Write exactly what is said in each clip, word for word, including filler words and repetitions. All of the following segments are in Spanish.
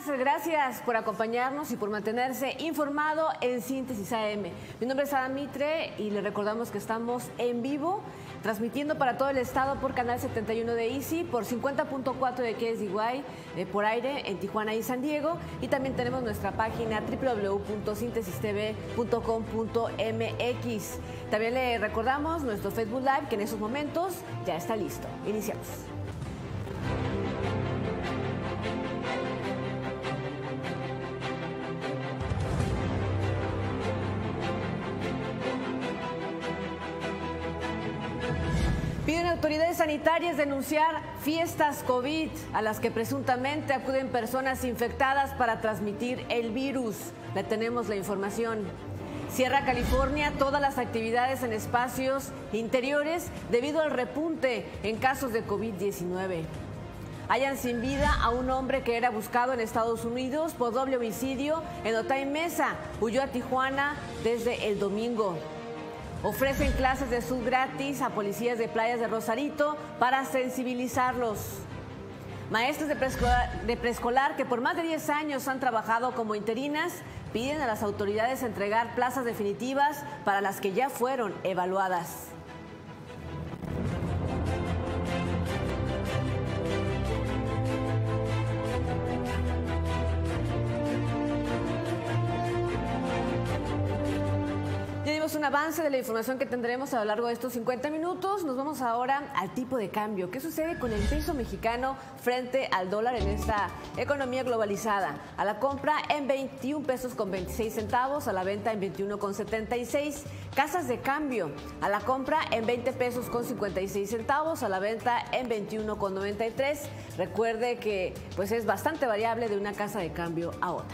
Gracias por acompañarnos y por mantenerse informado en Síntesis A M. Mi nombre es Ada Mitre y le recordamos que estamos en vivo, transmitiendo para todo el estado por Canal setenta y uno de Easy, por cincuenta punto cuatro de K S D Y, eh, por aire en Tijuana y San Diego. Y también tenemos nuestra página doble u doble u doble u punto síntesis t v punto com punto m x. También le recordamos nuestro Facebook Live, que en esos momentos ya está listo. Iniciamos. Piden autoridades sanitarias denunciar fiestas COVID a las que presuntamente acuden personas infectadas para transmitir el virus. Le tenemos la información. Cierra California todas las actividades en espacios interiores debido al repunte en casos de COVID diecinueve. Hallan sin vida a un hombre que era buscado en Estados Unidos por doble homicidio en Otay Mesa. Huyó a Tijuana desde el domingo. Ofrecen clases de surf gratis a policías de playas de Rosarito para sensibilizarlos. Maestros de preescolar, de preescolar que por más de diez años han trabajado como interinas piden a las autoridades entregar plazas definitivas para las que ya fueron evaluadas. Un avance de la información que tendremos a lo largo de estos cincuenta minutos. Nos vamos ahora al tipo de cambio. ¿Qué sucede con el peso mexicano frente al dólar en esta economía globalizada? A la compra en veintiún pesos con veintiséis centavos, a la venta en veintiuno con setenta y seis. Casas de cambio, a la compra en veinte pesos con cincuenta y seis centavos, a la venta en veintiuno con noventa y tres. Recuerde que pues es bastante variable de una casa de cambio a otra.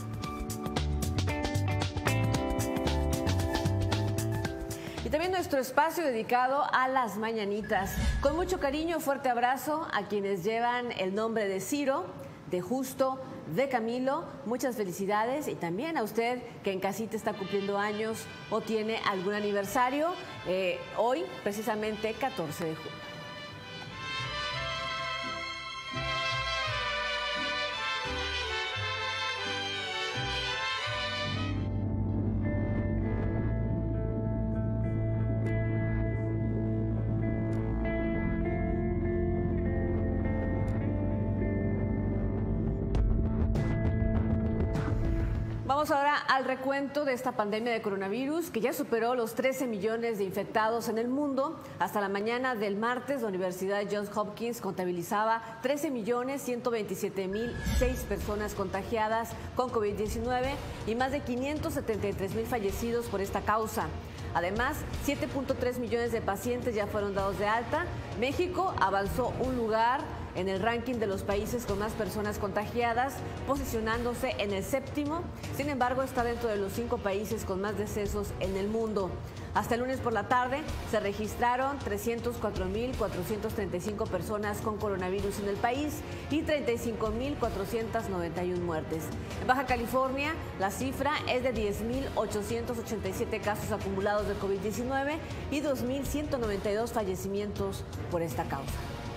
Y también nuestro espacio dedicado a las mañanitas. Con mucho cariño, fuerte abrazo a quienes llevan el nombre de Ciro, de Justo, de Camilo. Muchas felicidades y también a usted que en casita está cumpliendo años o tiene algún aniversario. Eh, hoy, precisamente, catorce de junio. Vamos ahora al recuento de esta pandemia de coronavirus que ya superó los trece millones de infectados en el mundo. Hasta la mañana del martes, la Universidad Johns Hopkins contabilizaba trece millones ciento veintisiete mil seis personas contagiadas con COVID diecinueve y más de quinientos setenta y tres mil fallecidos por esta causa. Además, siete punto tres millones de pacientes ya fueron dados de alta. México avanzó un lugar en el ranking de los países con más personas contagiadas, posicionándose en el séptimo. Sin embargo, está dentro de los cinco países con más decesos en el mundo. Hasta el lunes por la tarde se registraron trescientos cuatro mil cuatrocientas treinta y cinco personas con coronavirus en el país y treinta y cinco mil cuatrocientas noventa y una muertes. En Baja California, la cifra es de diez mil ochocientos ochenta y siete casos acumulados de COVID diecinueve y dos mil ciento noventa y dos fallecimientos por esta causa.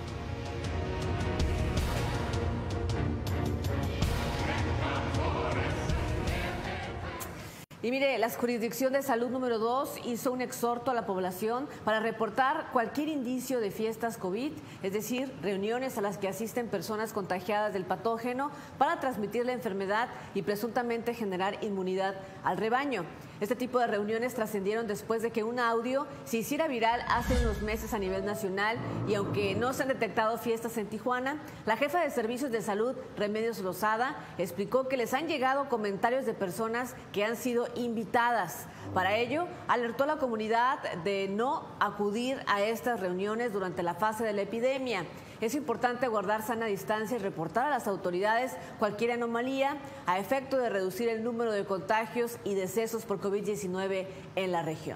Y mire, la Jurisdicción de Salud número dos hizo un exhorto a la población para reportar cualquier indicio de fiestas COVID, es decir, reuniones a las que asisten personas contagiadas del patógeno para transmitir la enfermedad y presuntamente generar inmunidad al rebaño. Este tipo de reuniones trascendieron después de que un audio se hiciera viral hace unos meses a nivel nacional y aunque no se han detectado fiestas en Tijuana, la jefa de Servicios de Salud, Remedios Lozada, explicó que les han llegado comentarios de personas que han sido invitadas. Para ello, alertó a la comunidad de no acudir a estas reuniones durante la fase de la epidemia. Es importante guardar sana distancia y reportar a las autoridades cualquier anomalía a efecto de reducir el número de contagios y decesos por COVID diecinueve en la región.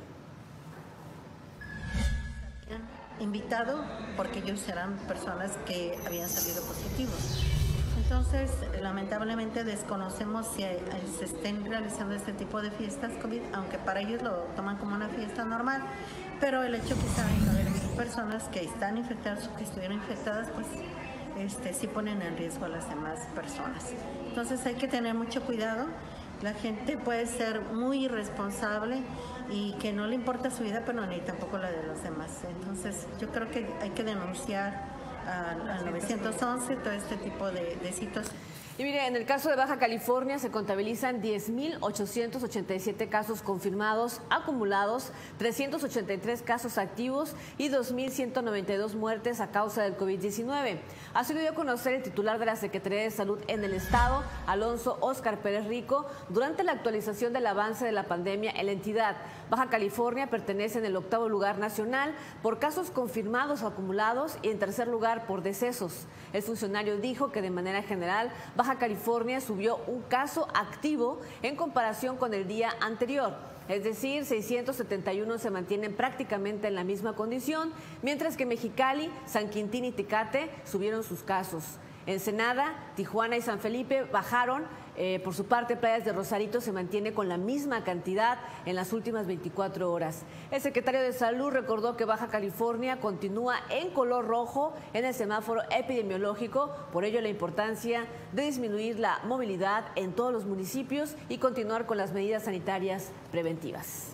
Invitado porque ellos eran personas que habían salido positivos. Entonces, lamentablemente desconocemos si se estén realizando este tipo de fiestas COVID, aunque para ellos lo toman como una fiesta normal, pero el hecho que saben que haber personas que están infectadas o que estuvieron infectadas, pues este, sí ponen en riesgo a las demás personas. Entonces hay que tener mucho cuidado. La gente puede ser muy irresponsable y que no le importa su vida, pero ni tampoco la de los demás. Entonces yo creo que hay que denunciar al, al nueve once todo este tipo de, de situaciones. Y mire, en el caso de Baja California se contabilizan diez mil ochocientos ochenta y siete casos confirmados, acumulados, trescientos ochenta y tres casos activos y dos mil ciento noventa y dos muertes a causa del COVID diecinueve. Así lo dio a conocer el titular de la Secretaría de Salud en el Estado, Alonso Óscar Pérez Rico, durante la actualización del avance de la pandemia en la entidad. Baja California pertenece en el octavo lugar nacional por casos confirmados o acumulados y en tercer lugar por decesos. El funcionario dijo que de manera general Baja California subió un caso activo en comparación con el día anterior. Es decir, seiscientos setenta y uno se mantienen prácticamente en la misma condición, mientras que Mexicali, San Quintín y Tecate subieron sus casos. Ensenada, Tijuana y San Felipe bajaron. Eh, por su parte, Playas de Rosarito se mantiene con la misma cantidad en las últimas veinticuatro horas. El secretario de Salud recordó que Baja California continúa en color rojo en el semáforo epidemiológico, por ello la importancia de disminuir la movilidad en todos los municipios y continuar con las medidas sanitarias preventivas.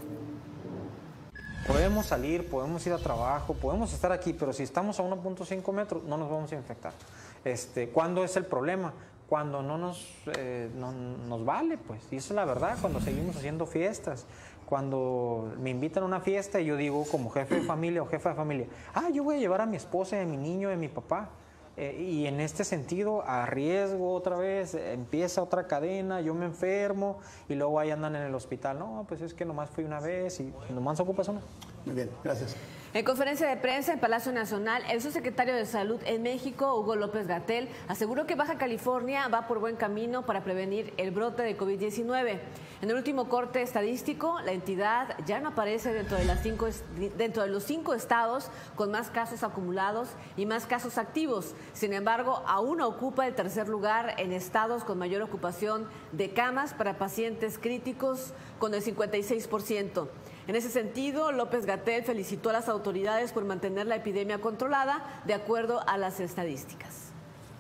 Podemos salir, podemos ir a trabajo, podemos estar aquí, pero si estamos a uno punto cinco metros no nos vamos a infectar. Este, ¿Cuándo es el problema? Cuando no nos, eh, no nos vale, pues, y esa es la verdad, cuando seguimos haciendo fiestas, cuando me invitan a una fiesta y yo digo como jefe de familia o jefa de familia, ah, yo voy a llevar a mi esposa, a mi niño, a mi papá, eh, y en este sentido arriesgo otra vez, empieza otra cadena, yo me enfermo y luego ahí andan en el hospital, no, pues es que nomás fui una vez y nomás ocupas una. Muy bien, gracias. En conferencia de prensa en Palacio Nacional, el subsecretario de Salud en México, Hugo López-Gatell, aseguró que Baja California va por buen camino para prevenir el brote de COVID diecinueve. En el último corte estadístico, la entidad ya no aparece dentro de, las cinco, dentro de los cinco estados con más casos acumulados y más casos activos. Sin embargo, aún ocupa el tercer lugar en estados con mayor ocupación de camas para pacientes críticos, con el cincuenta y seis por ciento. En ese sentido, López-Gatell felicitó a las autoridades por mantener la epidemia controlada de acuerdo a las estadísticas.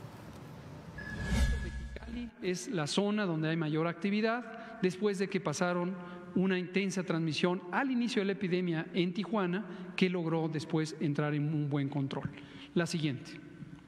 Mexicali es la zona donde hay mayor actividad después de que pasaron una intensa transmisión al inicio de la epidemia en Tijuana, que logró después entrar en un buen control. La siguiente.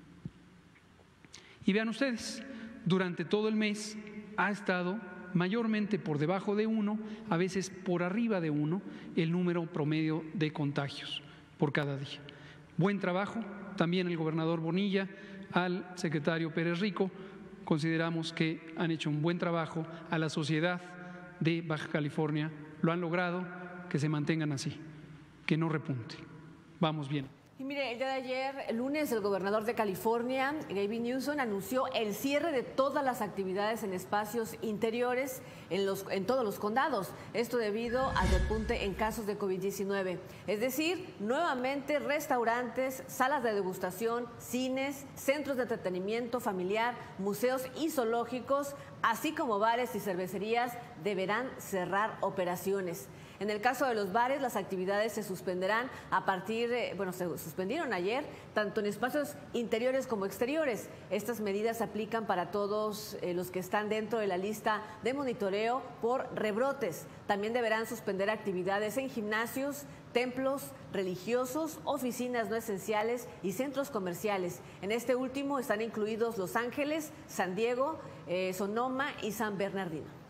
Y vean ustedes, durante todo el mes ha estado mayormente por debajo de uno, a veces por arriba de uno, el número promedio de contagios por cada día. Buen trabajo, también el gobernador Bonilla, al secretario Pérez Rico, consideramos que han hecho un buen trabajo, a la sociedad de Baja California lo han logrado, que se mantengan así, que no repunte. Vamos bien. Y mire, el día de ayer, el lunes, el gobernador de California, Gavin Newsom, anunció el cierre de todas las actividades en espacios interiores en, los, en todos los condados. Esto debido al repunte en casos de COVID diecinueve. Es decir, nuevamente restaurantes, salas de degustación, cines, centros de entretenimiento familiar, museos y zoológicos, así como bares y cervecerías, deberán cerrar operaciones. En el caso de los bares, las actividades se suspenderán a partir de, bueno, se suspendieron ayer, tanto en espacios interiores como exteriores. Estas medidas se aplican para todos eh, los que están dentro de la lista de monitoreo por rebrotes. También deberán suspender actividades en gimnasios, templos religiosos, oficinas no esenciales y centros comerciales. En este último están incluidos Los Ángeles, San Diego, eh, Sonoma y San Bernardino.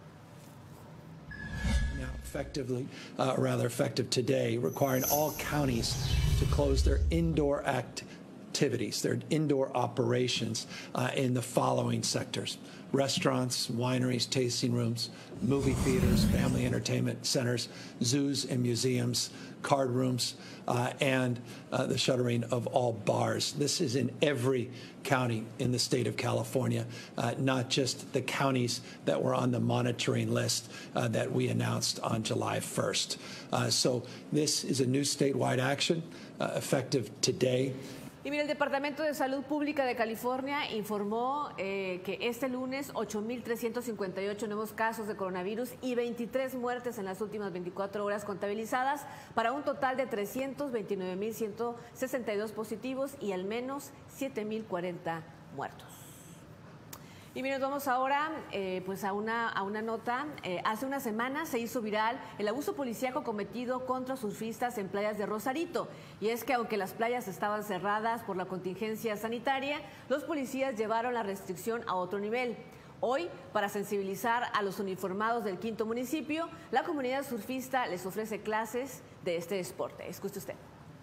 Now effectively, uh, rather effective today, requiring all counties to close their indoor activities, their indoor operations uh, in the following sectors: restaurants, wineries, tasting rooms, movie theaters, family entertainment centers, zoos and museums, card rooms, uh, and uh, the shuttering of all bars. This is in every county in the state of California, uh, not just the counties that were on the monitoring list uh, that we announced on July first. Uh, so this is a new statewide action uh, effective today. Y mire, el Departamento de Salud Pública de California informó eh, que este lunes ocho mil trescientos cincuenta y ocho nuevos casos de coronavirus y veintitrés muertes en las últimas veinticuatro horas contabilizadas, para un total de trescientos veintinueve mil ciento sesenta y dos positivos y al menos siete mil cuarenta muertos. Y miren, vamos ahora eh, pues a una, a una nota. Eh, hace una semana se hizo viral el abuso policíaco cometido contra surfistas en playas de Rosarito. Y es que aunque las playas estaban cerradas por la contingencia sanitaria, los policías llevaron la restricción a otro nivel. Hoy, para sensibilizar a los uniformados del quinto municipio, la comunidad surfista les ofrece clases de este deporte. Escuche usted.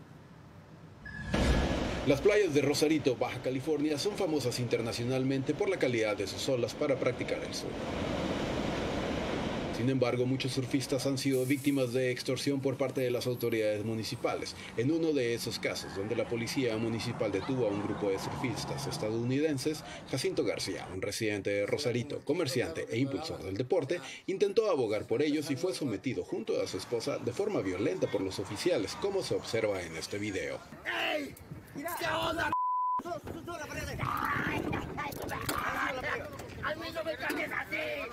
Las playas de Rosarito, Baja California, son famosas internacionalmente por la calidad de sus olas para practicar el surf. Sin embargo, muchos surfistas han sido víctimas de extorsión por parte de las autoridades municipales. En uno de esos casos, donde la policía municipal detuvo a un grupo de surfistas estadounidenses, Jacinto García, un residente de Rosarito, comerciante e impulsor del deporte, intentó abogar por ellos y fue sometido junto a su esposa de forma violenta por los oficiales, como se observa en este video. ¡Ey! ¿Qué onda? ¡Al mí no me cambies así!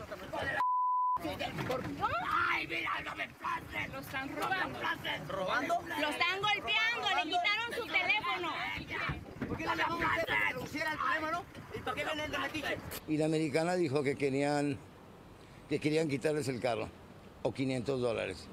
¡Ay, mira, no me pases! ¡Lo están robando! ¿Robando? ¡Lo están golpeando! ¡Le quitaron su teléfono! ¿Por qué no le vamos a hacer que pusiera el teléfono? ¿Y para qué vienen de metiche? Y la americana dijo que querían, que querían quitarles el carro, o quinientos dólares.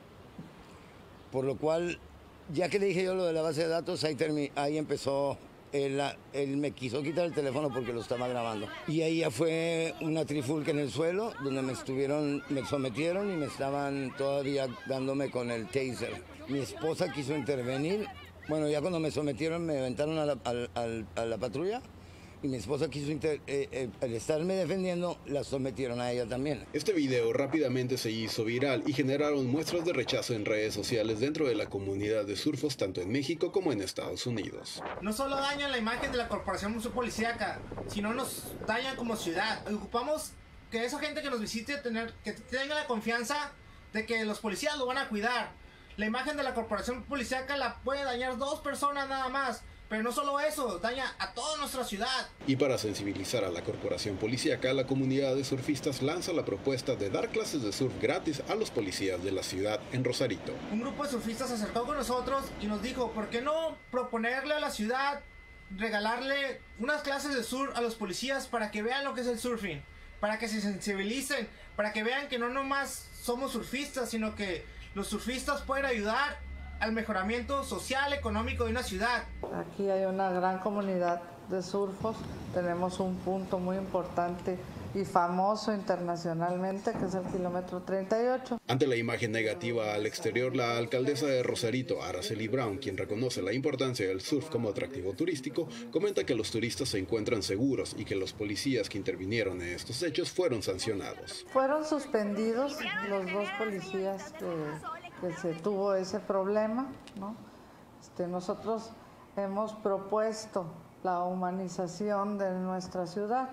Por lo cual, ya que le dije yo lo de la base de datos, ahí, termi ahí empezó, él, él me quiso quitar el teléfono porque lo estaba grabando. Y ahí ya fue una trifulca en el suelo, donde me estuvieron, me sometieron y me estaban todavía dándome con el taser. Mi esposa quiso intervenir, bueno, ya cuando me sometieron me aventaron a la, a, a, a la patrulla. Y mi esposa quiso, inter eh, eh, al estarme defendiendo, la sometieron a ella también. Este video rápidamente se hizo viral y generaron muestras de rechazo en redes sociales dentro de la comunidad de surfos, tanto en México como en Estados Unidos. No solo dañan la imagen de la corporación policíaca, sino nos dañan como ciudad. Ocupamos que esa gente que nos visite tener, que tenga la confianza de que los policías lo van a cuidar. La imagen de la corporación policíaca la puede dañar dos personas nada más. Pero no solo eso, daña a toda nuestra ciudad. Y para sensibilizar a la corporación policíaca, la comunidad de surfistas lanza la propuesta de dar clases de surf gratis a los policías de la ciudad en Rosarito. Un grupo de surfistas se acercó con nosotros y nos dijo, ¿por qué no proponerle a la ciudad regalarle unas clases de surf a los policías para que vean lo que es el surfing? Para que se sensibilicen, para que vean que no nomás somos surfistas, sino que los surfistas pueden ayudar al mejoramiento social, económico de una ciudad. Aquí hay una gran comunidad de surfos, tenemos un punto muy importante y famoso internacionalmente, que es el kilómetro treinta y ocho. Ante la imagen negativa al exterior, la alcaldesa de Rosarito, Araceli Brown, quien reconoce la importancia del surf como atractivo turístico, comenta que los turistas se encuentran seguros y que los policías que intervinieron en estos hechos fueron sancionados. Fueron suspendidos los dos policías que... que se tuvo ese problema, ¿no? Este, nosotros hemos propuesto la humanización de nuestra ciudad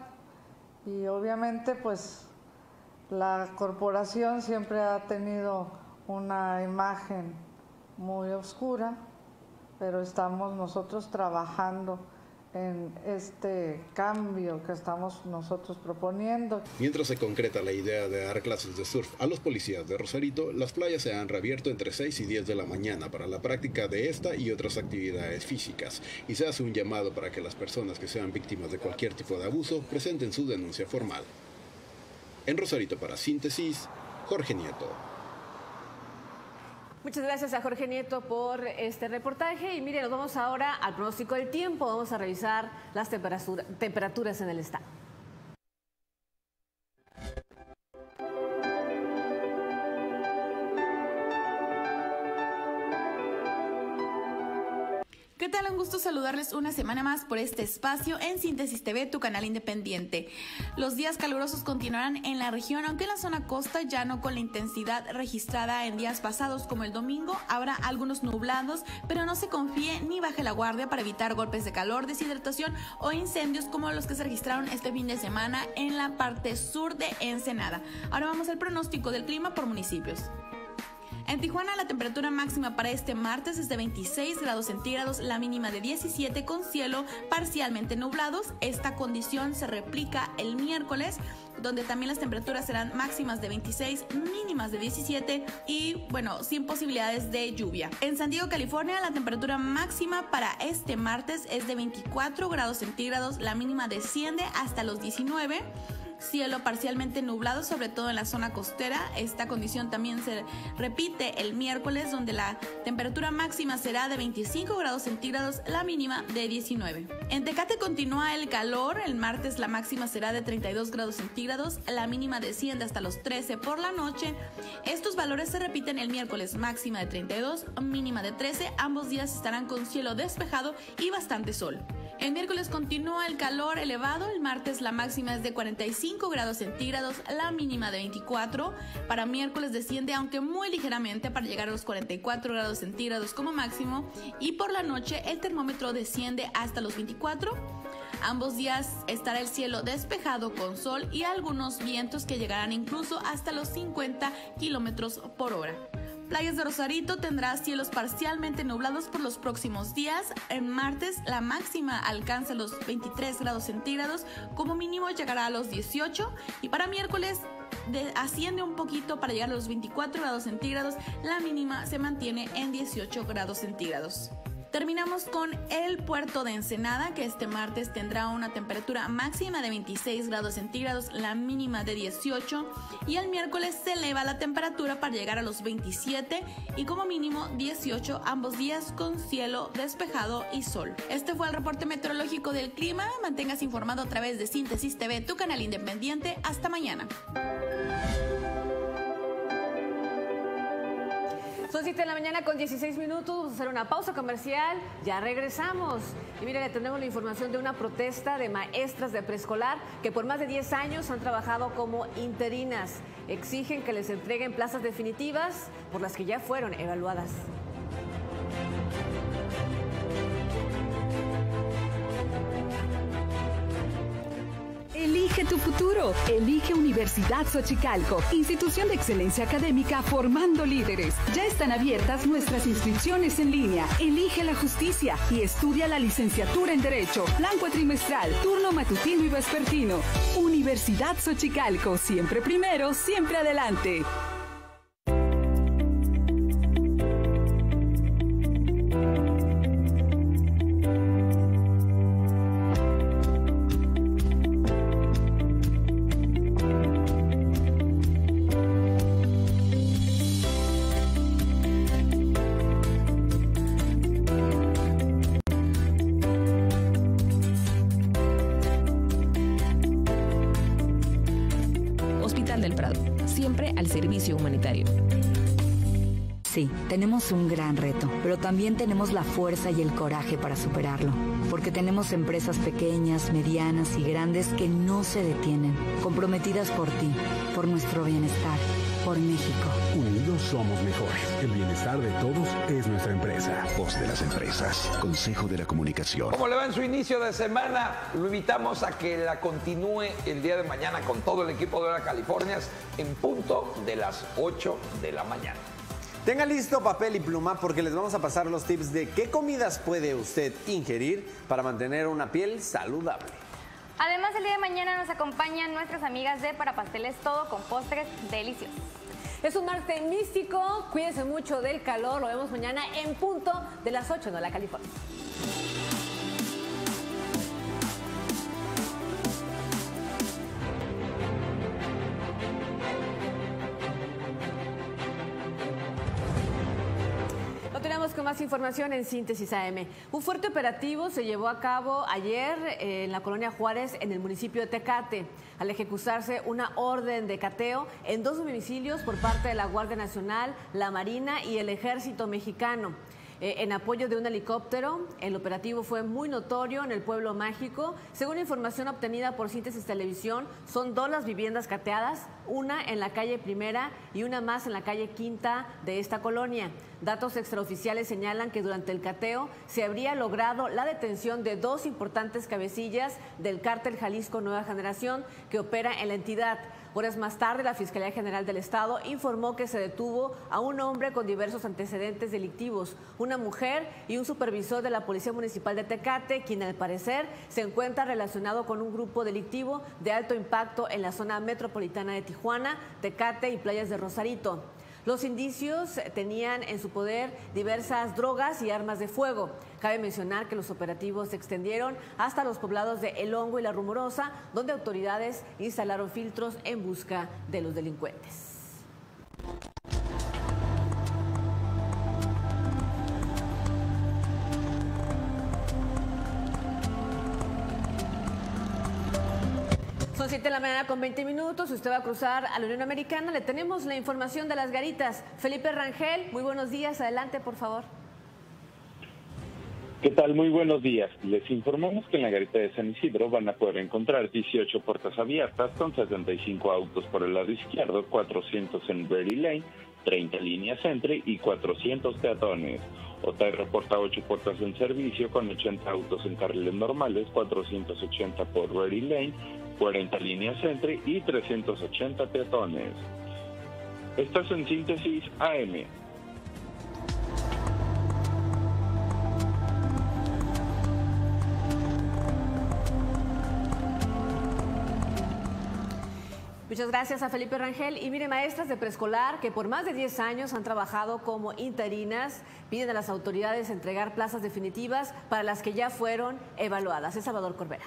y obviamente pues la corporación siempre ha tenido una imagen muy oscura, pero estamos nosotros trabajando en este cambio que estamos nosotros proponiendo. Mientras se concreta la idea de dar clases de surf a los policías de Rosarito, las playas se han reabierto entre seis y diez de la mañana para la práctica de esta y otras actividades físicas, y se hace un llamado para que las personas que sean víctimas de cualquier tipo de abuso presenten su denuncia formal. En Rosarito, para Síntesis, Jorge Nieto. Muchas gracias a Jorge Nieto por este reportaje. Y mire, nos vamos ahora al pronóstico del tiempo. Vamos a revisar las temperatura, temperaturas en el estado. ¿Qué tal? Un gusto saludarles una semana más por este espacio en Síntesis T V, tu canal independiente. Los días calurosos continuarán en la región, aunque en la zona costa ya no con la intensidad registrada en días pasados como el domingo. Habrá algunos nublados, pero no se confíe ni baje la guardia para evitar golpes de calor, deshidratación o incendios como los que se registraron este fin de semana en la parte sur de Ensenada. Ahora vamos al pronóstico del clima por municipios. En Tijuana la temperatura máxima para este martes es de veintiséis grados centígrados, la mínima de diecisiete con cielo parcialmente nublados. Esta condición se replica el miércoles donde también las temperaturas serán máximas de veintiséis, mínimas de diecisiete y, bueno, sin posibilidades de lluvia. En San Diego, California, la temperatura máxima para este martes es de veinticuatro grados centígrados, la mínima desciende hasta los diecinueve. Cielo parcialmente nublado, sobre todo en la zona costera. Esta condición también se repite el miércoles, donde la temperatura máxima será de veinticinco grados centígrados, la mínima de diecinueve. En Tecate continúa el calor. El martes la máxima será de treinta y dos grados centígrados, la mínima desciende hasta los trece por la noche. Estos valores se repiten el miércoles, máxima de treinta y dos, mínima de trece. Ambos días estarán con cielo despejado y bastante sol. El miércoles continúa el calor elevado. El martes la máxima es de cuarenta y cinco grados centígrados, la mínima de veinticuatro. Para miércoles desciende, aunque muy ligeramente, para llegar a los cuarenta y cuatro grados centígrados como máximo. Y por la noche el termómetro desciende hasta los veinticuatro. Ambos días estará el cielo despejado con sol y algunos vientos que llegarán incluso hasta los cincuenta kilómetros por hora. Playas de Rosarito tendrá cielos parcialmente nublados por los próximos días. En martes la máxima alcanza los veintitrés grados centígrados, como mínimo llegará a los dieciocho, y para miércoles de, asciende un poquito para llegar a los veinticuatro grados centígrados, la mínima se mantiene en dieciocho grados centígrados. Terminamos con el puerto de Ensenada, que este martes tendrá una temperatura máxima de veintiséis grados centígrados, la mínima de dieciocho, y el miércoles se eleva la temperatura para llegar a los veintisiete y como mínimo dieciocho, ambos días con cielo despejado y sol. Este fue el reporte meteorológico del clima. Manténgase informado a través de Síntesis T V, tu canal independiente. Hasta mañana. Son siete de la mañana con dieciséis minutos, vamos a hacer una pausa comercial, ya regresamos. Y mire, le tenemos la información de una protesta de maestras de preescolar que por más de diez años han trabajado como interinas. Exigen que les entreguen plazas definitivas por las que ya fueron evaluadas. Elige tu futuro. Elige Universidad Xochicalco, institución de excelencia académica formando líderes. Ya están abiertas nuestras inscripciones en línea. Elige la justicia y estudia la licenciatura en Derecho, plan cuatrimestral, turno matutino y vespertino. Universidad Xochicalco, siempre primero, siempre adelante. Humanitario. Sí, tenemos un gran reto, pero también tenemos la fuerza y el coraje para superarlo, porque tenemos empresas pequeñas, medianas y grandes que no se detienen, comprometidas por ti, por nuestro bienestar, por México. Unidos somos mejores. El bienestar de todos es nuestra empresa. Voz de las empresas. Consejo de la Comunicación. ¿Cómo le va en su inicio de semana? Lo invitamos a que la continúe el día de mañana con todo el equipo de Hora Californias en punto de las ocho de la mañana. Tenga listo papel y pluma porque les vamos a pasar los tips de qué comidas puede usted ingerir para mantener una piel saludable. Además, el día de mañana nos acompañan nuestras amigas de Para Pasteles Todo con postres deliciosos. Es un martes místico, cuídense mucho del calor, lo vemos mañana en punto de las ocho en Hora California. Continuamos con más información en Síntesis A M. Un fuerte operativo se llevó a cabo ayer en la colonia Juárez, en el municipio de Tecate, al ejecutarse una orden de cateo en dos domicilios por parte de la Guardia Nacional, la Marina y el Ejército Mexicano. Eh, en apoyo de un helicóptero, el operativo fue muy notorio en el Pueblo Mágico. Según información obtenida por Síntesis Televisión, son dos las viviendas cateadas, una en la calle Primera y una más en la calle Quinta de esta colonia. Datos extraoficiales señalan que durante el cateo se habría logrado la detención de dos importantes cabecillas del cártel Jalisco Nueva Generación que opera en la entidad. Horas más tarde, la Fiscalía General del Estado informó que se detuvo a un hombre con diversos antecedentes delictivos, una mujer y un supervisor de la Policía Municipal de Tecate, quien al parecer se encuentra relacionado con un grupo delictivo de alto impacto en la zona metropolitana de Tijuana, Tecate y playas de Rosarito. Los indicios tenían en su poder diversas drogas y armas de fuego. Cabe mencionar que los operativos se extendieron hasta los poblados de El Hongo y La Rumorosa, donde autoridades instalaron filtros en busca de los delincuentes. Son siete de la mañana con veinte minutos. Usted va a cruzar a la Unión Americana. Le tenemos la información de las garitas. Felipe Rangel, muy buenos días. Adelante, por favor. ¿Qué tal? Muy buenos días. Les informamos que en la garita de San Isidro van a poder encontrar dieciocho puertas abiertas con setenta y cinco autos por el lado izquierdo, cuatrocientos en Berry Lane, treinta líneas entre y cuatrocientos peatones. Otay reporta ocho puertas en servicio con ochenta autos en carriles normales, cuatrocientos ochenta por Berry Lane, cuarenta líneas entre y trescientos ochenta peatones. Estás en Síntesis A M. Muchas gracias a Felipe Rangel. Y mire, maestras de preescolar que por más de diez años han trabajado como interinas piden a las autoridades entregar plazas definitivas para las que ya fueron evaluadas. Es Salvador Corbera.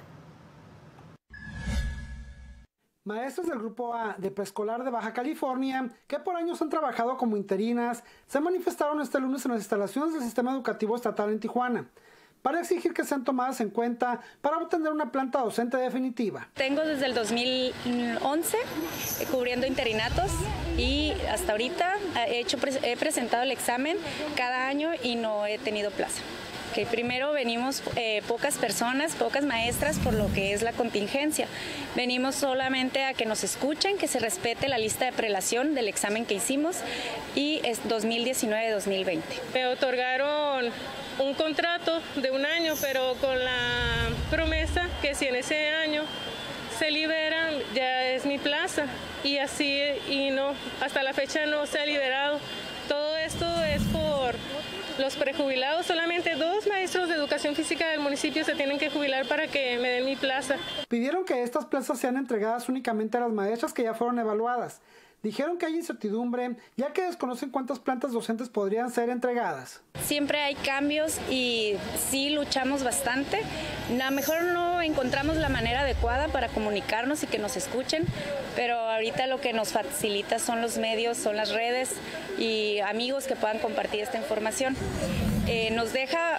Maestras del Grupo A de Preescolar de Baja California, que por años han trabajado como interinas, se manifestaron este lunes en las instalaciones del Sistema Educativo Estatal en Tijuana para exigir que sean tomadas en cuenta para obtener una planta docente definitiva. Tengo desde el dos mil once eh, cubriendo interinatos y hasta ahorita he, hecho, he presentado el examen cada año y no he tenido plaza. Que primero venimos eh, pocas personas, pocas maestras por lo que es la contingencia. Venimos solamente a que nos escuchen, que se respete la lista de prelación del examen que hicimos y es dos mil diecinueve a dos mil veinte. Me otorgaron un contrato de un año, pero con la promesa que si en ese año se liberan ya es mi plaza y así y no, hasta la fecha no se ha liberado. Todo esto es por los prejubilados. Solamente dos maestros de educación física del municipio se tienen que jubilar para que me den mi plaza. Pidieron que estas plazas sean entregadas únicamente a las maestras que ya fueron evaluadas. Dijeron que hay incertidumbre, ya que desconocen cuántas plantas docentes podrían ser entregadas. Siempre hay cambios y sí luchamos bastante. A lo mejor no encontramos la manera adecuada para comunicarnos y que nos escuchen, pero ahorita lo que nos facilita son los medios, son las redes y amigos que puedan compartir esta información. Eh, nos deja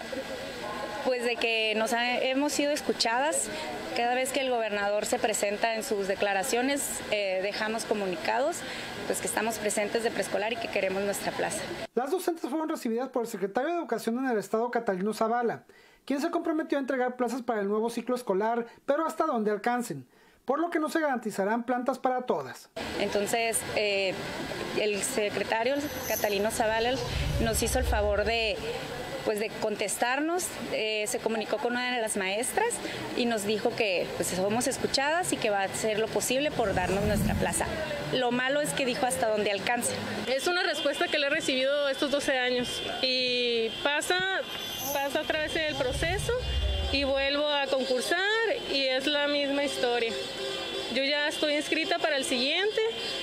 pues de que nos ha, hemos sido escuchadas. Cada vez que el gobernador se presenta en sus declaraciones, eh, dejamos comunicados pues que estamos presentes de preescolar y que queremos nuestra plaza. Las docentes fueron recibidas por el secretario de Educación en el estado, Catalino Zavala, quien se comprometió a entregar plazas para el nuevo ciclo escolar, pero hasta donde alcancen, por lo que no se garantizarán plantas para todas. Entonces, eh, el secretario Catalino Zavala nos hizo el favor de pues de contestarnos, eh, se comunicó con una de las maestras y nos dijo que pues somos escuchadas y que va a hacer lo posible por darnos nuestra plaza. Lo malo es que dijo hasta donde alcance. Es una respuesta que le he recibido estos doce años y pasa, pasa a través del proceso y vuelvo a concursar y es la misma historia. Yo ya estoy inscrita para el siguiente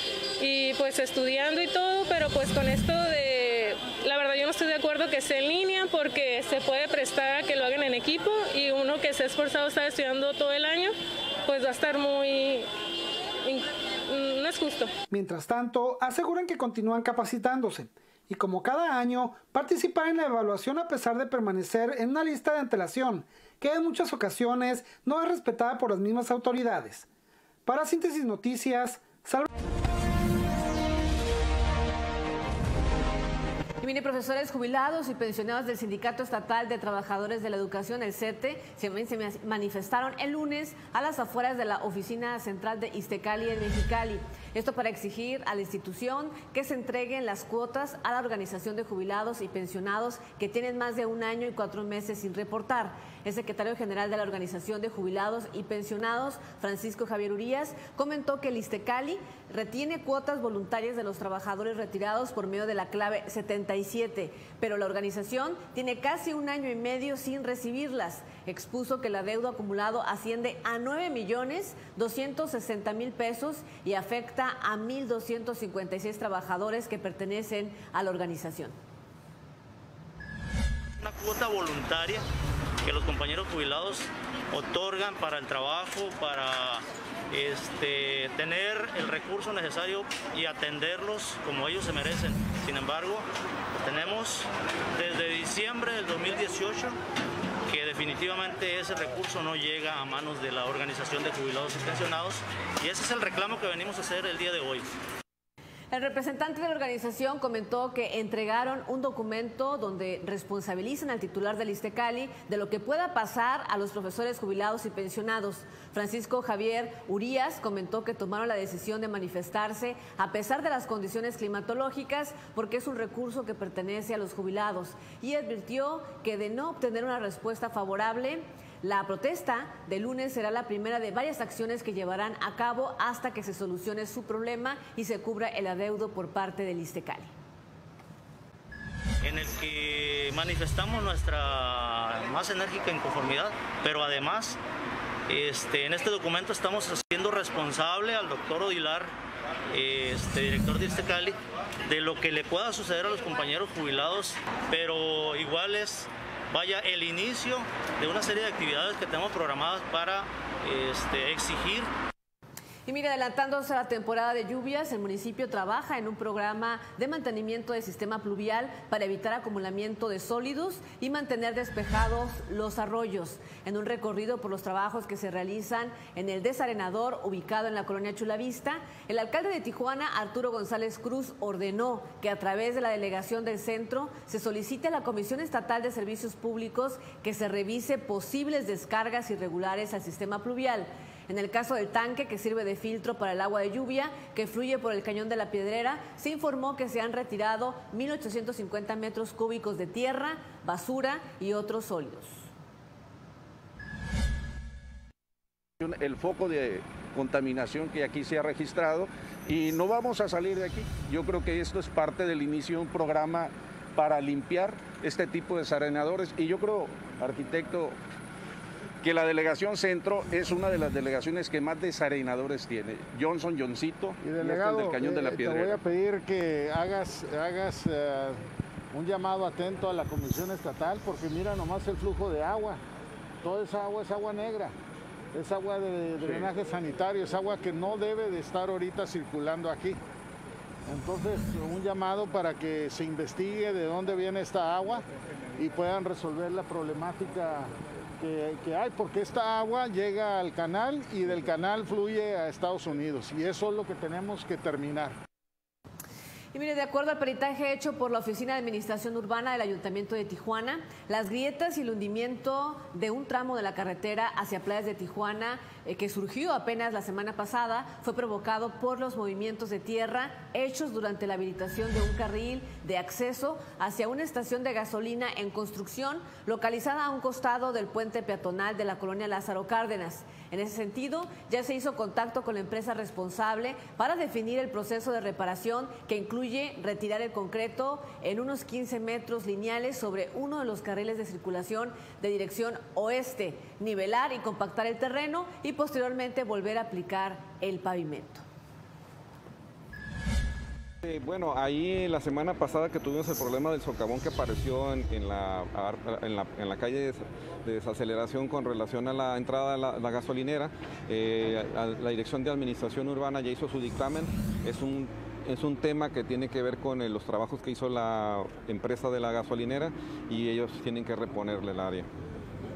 y pues estudiando y todo, pero pues con esto de, la verdad yo no estoy de acuerdo que sea en línea porque se puede prestar a que lo hagan en equipo y uno que se ha esforzado a estar estudiando todo el año, pues va a estar muy, no es justo. Mientras tanto, aseguran que continúan capacitándose y como cada año participar en la evaluación a pesar de permanecer en una lista de antelación que en muchas ocasiones no es respetada por las mismas autoridades. Para Síntesis Noticias, Salvador. mire, profesores jubilados y pensionados del Sindicato Estatal de Trabajadores de la Educación, el C E T E, se, se manifestaron el lunes a las afueras de la oficina central de Iztecali en Mexicali. Esto para exigir a la institución que se entreguen las cuotas a la organización de jubilados y pensionados que tienen más de un año y cuatro meses sin reportar. El secretario general de la Organización de Jubilados y Pensionados, Francisco Javier Urías, comentó que el Iztecali retiene cuotas voluntarias de los trabajadores retirados por medio de la clave setenta y siete, pero la organización tiene casi un año y medio sin recibirlas. Expuso que el adeudo acumulado asciende a nueve millones doscientos sesenta mil pesos y afecta a mil doscientos cincuenta y seis trabajadores que pertenecen a la organización. Una cuota voluntaria que los compañeros jubilados otorgan para el trabajo, para este, tener el recurso necesario y atenderlos como ellos se merecen. Sin embargo, tenemos desde diciembre del dos mil dieciocho que definitivamente ese recurso no llega a manos de la Organización de Jubilados y Pensionados, y ese es el reclamo que venimos a hacer el día de hoy. El representante de la organización comentó que entregaron un documento donde responsabilizan al titular del Iztecali de lo que pueda pasar a los profesores jubilados y pensionados. Francisco Javier Urías comentó que tomaron la decisión de manifestarse a pesar de las condiciones climatológicas porque es un recurso que pertenece a los jubilados, y advirtió que de no obtener una respuesta favorable, la protesta de lunes será la primera de varias acciones que llevarán a cabo hasta que se solucione su problema y se cubra el adeudo por parte del Iztecali. En el que manifestamos nuestra más enérgica inconformidad, pero además este, en este documento estamos haciendo responsable al doctor Odilar, este, director de Iztecali, de lo que le pueda suceder a los compañeros jubilados, pero igual es vaya el inicio de una serie de actividades que tenemos programadas para este, exigir. Y mire, adelantándose a la temporada de lluvias, el municipio trabaja en un programa de mantenimiento del sistema pluvial para evitar acumulamiento de sólidos y mantener despejados los arroyos. En un recorrido por los trabajos que se realizan en el desarenador ubicado en la colonia Chulavista, el alcalde de Tijuana, Arturo González Cruz, ordenó que a través de la delegación del centro se solicite a la Comisión Estatal de Servicios Públicos que se revise posibles descargas irregulares al sistema pluvial. En el caso del tanque que sirve de filtro para el agua de lluvia que fluye por el cañón de la Piedrera, se informó que se han retirado mil ochocientos cincuenta metros cúbicos de tierra, basura y otros sólidos. El foco de contaminación que aquí se ha registrado, y no vamos a salir de aquí. Yo creo que esto es parte del inicio de un programa para limpiar este tipo de desarenadores, y yo creo, arquitecto, que la delegación centro es una de las delegaciones que más desarenadores tiene. Johnson, Johncito, y delegado, del Cañón de la eh, Piedrera. Te voy a pedir que hagas, hagas uh, un llamado atento a la Comisión Estatal, porque mira nomás el flujo de agua. Toda esa agua es agua negra, es agua de, de drenaje sí. sanitario, es agua que no debe de estar ahorita circulando aquí. Entonces, un llamado para que se investigue de dónde viene esta agua y puedan resolver la problemática Que, que hay, porque esta agua llega al canal y del canal fluye a Estados Unidos, y eso es lo que tenemos que terminar. Y mire, de acuerdo al peritaje hecho por la Oficina de Administración Urbana del Ayuntamiento de Tijuana, las grietas y el hundimiento de un tramo de la carretera hacia playas de Tijuana, eh, que surgió apenas la semana pasada, fue provocado por los movimientos de tierra hechos durante la habilitación de un carril de acceso hacia una estación de gasolina en construcción localizada a un costado del puente peatonal de la colonia Lázaro Cárdenas. En ese sentido, ya se hizo contacto con la empresa responsable para definir el proceso de reparación, que incluye retirar el concreto en unos quince metros lineales sobre uno de los carriles de circulación de dirección oeste, nivelar y compactar el terreno y posteriormente volver a aplicar el pavimento. Eh, bueno, ahí la semana pasada que tuvimos el problema del socavón que apareció en, en, la, en, la, en la calle de desaceleración con relación a la entrada de la, la gasolinera, eh, la Dirección de Administración Urbana ya hizo su dictamen. Es un, es un tema que tiene que ver con el, los trabajos que hizo la empresa de la gasolinera, y ellos tienen que reponerle el área.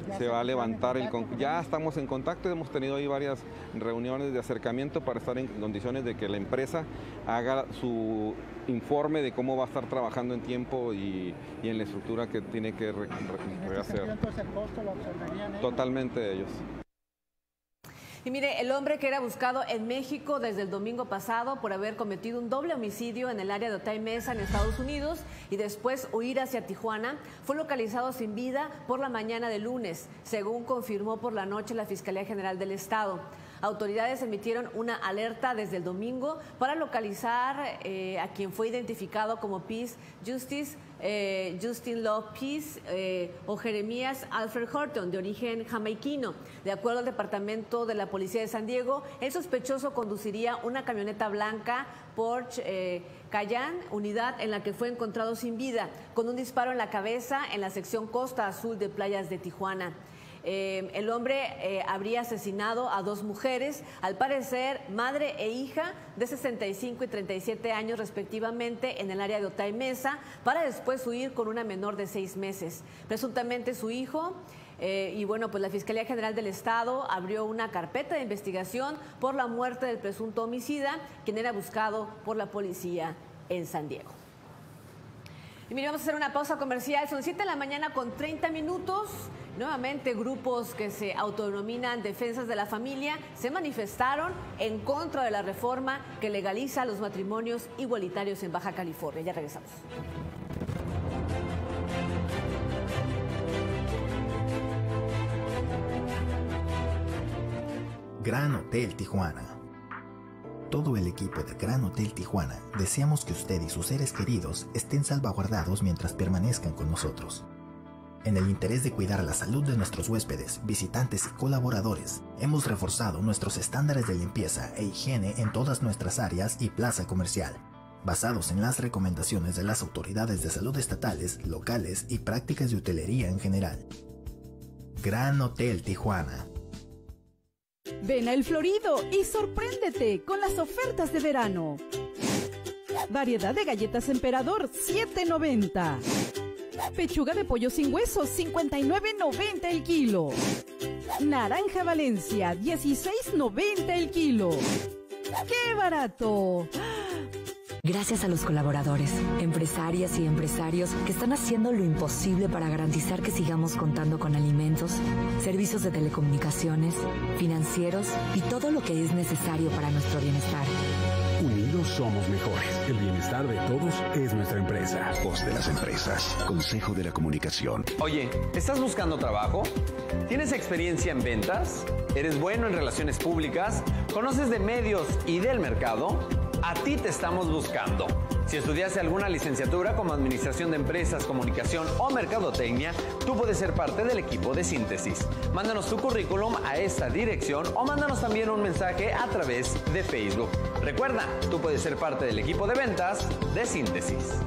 se va a levantar el... Ya estamos en contacto, hemos tenido ahí varias reuniones de acercamiento para estar en condiciones de que la empresa haga su informe de cómo va a estar trabajando en tiempo y, y en la estructura que tiene que re, re, rehacer. Entonces el costo lo absorberían ellos. Totalmente ellos. Y mire, el hombre que era buscado en México desde el domingo pasado por haber cometido un doble homicidio en el área de Otay Mesa en Estados Unidos y después huir hacia Tijuana, fue localizado sin vida por la mañana del lunes, según confirmó por la noche la Fiscalía General del Estado. Autoridades emitieron una alerta desde el domingo para localizar eh, a quien fue identificado como Peace Justice, eh, Justin Love Peace eh, o Jeremías Alfred Horton, de origen jamaiquino. De acuerdo al Departamento de la Policía de San Diego, el sospechoso conduciría una camioneta blanca Porsche eh, Cayenne, unidad en la que fue encontrado sin vida, con un disparo en la cabeza en la sección Costa Azul de Playas de Tijuana. Eh, el hombre eh, habría asesinado a dos mujeres, al parecer madre e hija de sesenta y cinco y treinta y siete años respectivamente en el área de Otay Mesa, para después huir con una menor de seis meses. Presuntamente su hijo, eh, y bueno, pues la Fiscalía General del Estado abrió una carpeta de investigación por la muerte del presunto homicida, quien era buscado por la policía en San Diego. Y mire, vamos a hacer una pausa comercial. Son siete de la mañana con treinta minutos. Nuevamente, grupos que se autodenominan defensas de la familia se manifestaron en contra de la reforma que legaliza los matrimonios igualitarios en Baja California. Ya regresamos. Gran Hotel Tijuana. Todo el equipo de Gran Hotel Tijuana deseamos que usted y sus seres queridos estén salvaguardados mientras permanezcan con nosotros. En el interés de cuidar la salud de nuestros huéspedes, visitantes y colaboradores, hemos reforzado nuestros estándares de limpieza e higiene en todas nuestras áreas y plaza comercial, basados en las recomendaciones de las autoridades de salud estatales, locales y prácticas de hotelería en general. Gran Hotel Tijuana. Ven a El Florido y sorpréndete con las ofertas de verano. Variedad de galletas Emperador, siete noventa. Pechuga de pollo sin huesos, cincuenta y nueve noventa el kilo. Naranja Valencia, dieciséis noventa el kilo. ¡Qué barato! Gracias a los colaboradores, empresarias y empresarios que están haciendo lo imposible para garantizar que sigamos contando con alimentos, servicios de telecomunicaciones, financieros y todo lo que es necesario para nuestro bienestar. Unidos somos mejores. El bienestar de todos es nuestra empresa. Voz de las empresas. Consejo de la Comunicación. Oye, ¿estás buscando trabajo? ¿Tienes experiencia en ventas? ¿Eres bueno en relaciones públicas? ¿Conoces de medios y del mercado? A ti te estamos buscando. Si estudiaste alguna licenciatura como Administración de Empresas, Comunicación o Mercadotecnia, tú puedes ser parte del equipo de Síntesis. Mándanos tu currículum a esta dirección o mándanos también un mensaje a través de Facebook. Recuerda, tú puedes ser parte del equipo de ventas de Síntesis.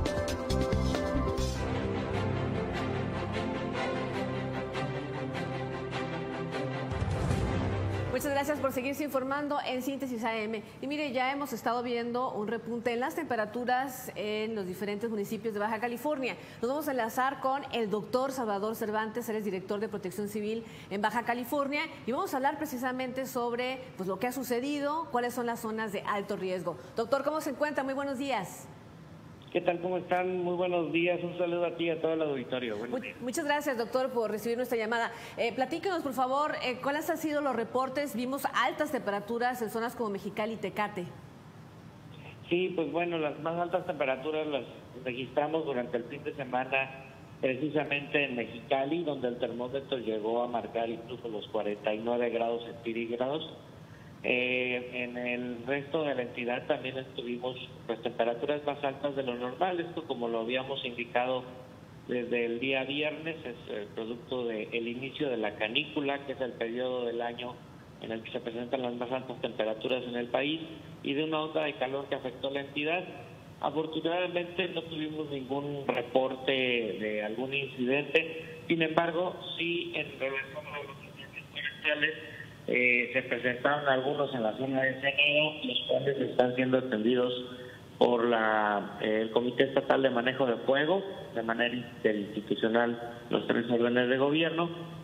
Muchas gracias por seguirse informando en Síntesis A M. Y mire, ya hemos estado viendo un repunte en las temperaturas en los diferentes municipios de Baja California. Nos vamos a enlazar con el doctor Salvador Cervantes, él es director de Protección Civil en Baja California, y vamos a hablar precisamente sobre pues, lo que ha sucedido, cuáles son las zonas de alto riesgo. Doctor, ¿cómo se encuentra? Muy buenos días. ¿Qué tal? ¿Cómo están? Muy buenos días. Un saludo a ti y a todo el auditorio. Buenos días. Muchas gracias, doctor, por recibir nuestra llamada. Eh, platíquenos, por favor, eh, ¿cuáles han sido los reportes? Vimos altas temperaturas en zonas como Mexicali y Tecate. Sí, pues bueno, las más altas temperaturas las registramos durante el fin de semana, precisamente en Mexicali, donde el termómetro llegó a marcar incluso los cuarenta y nueve grados centígrados. Eh, en el resto de la entidad también estuvimos pues temperaturas más altas de lo normal. Esto, como lo habíamos indicado desde el día viernes, es el producto del inicio de la canícula, que es el periodo del año en el que se presentan las más altas temperaturas en el país, y de una onda de calor que afectó la entidad. Afortunadamente no tuvimos ningún reporte de algún incidente. Sin embargo, sí, en relación a los incendios forestales, Eh, se presentaron algunos en la zona de Senado, los cuales están siendo atendidos por la, eh, el Comité Estatal de Manejo de Fuego, de manera interinstitucional, los tres órdenes de gobierno.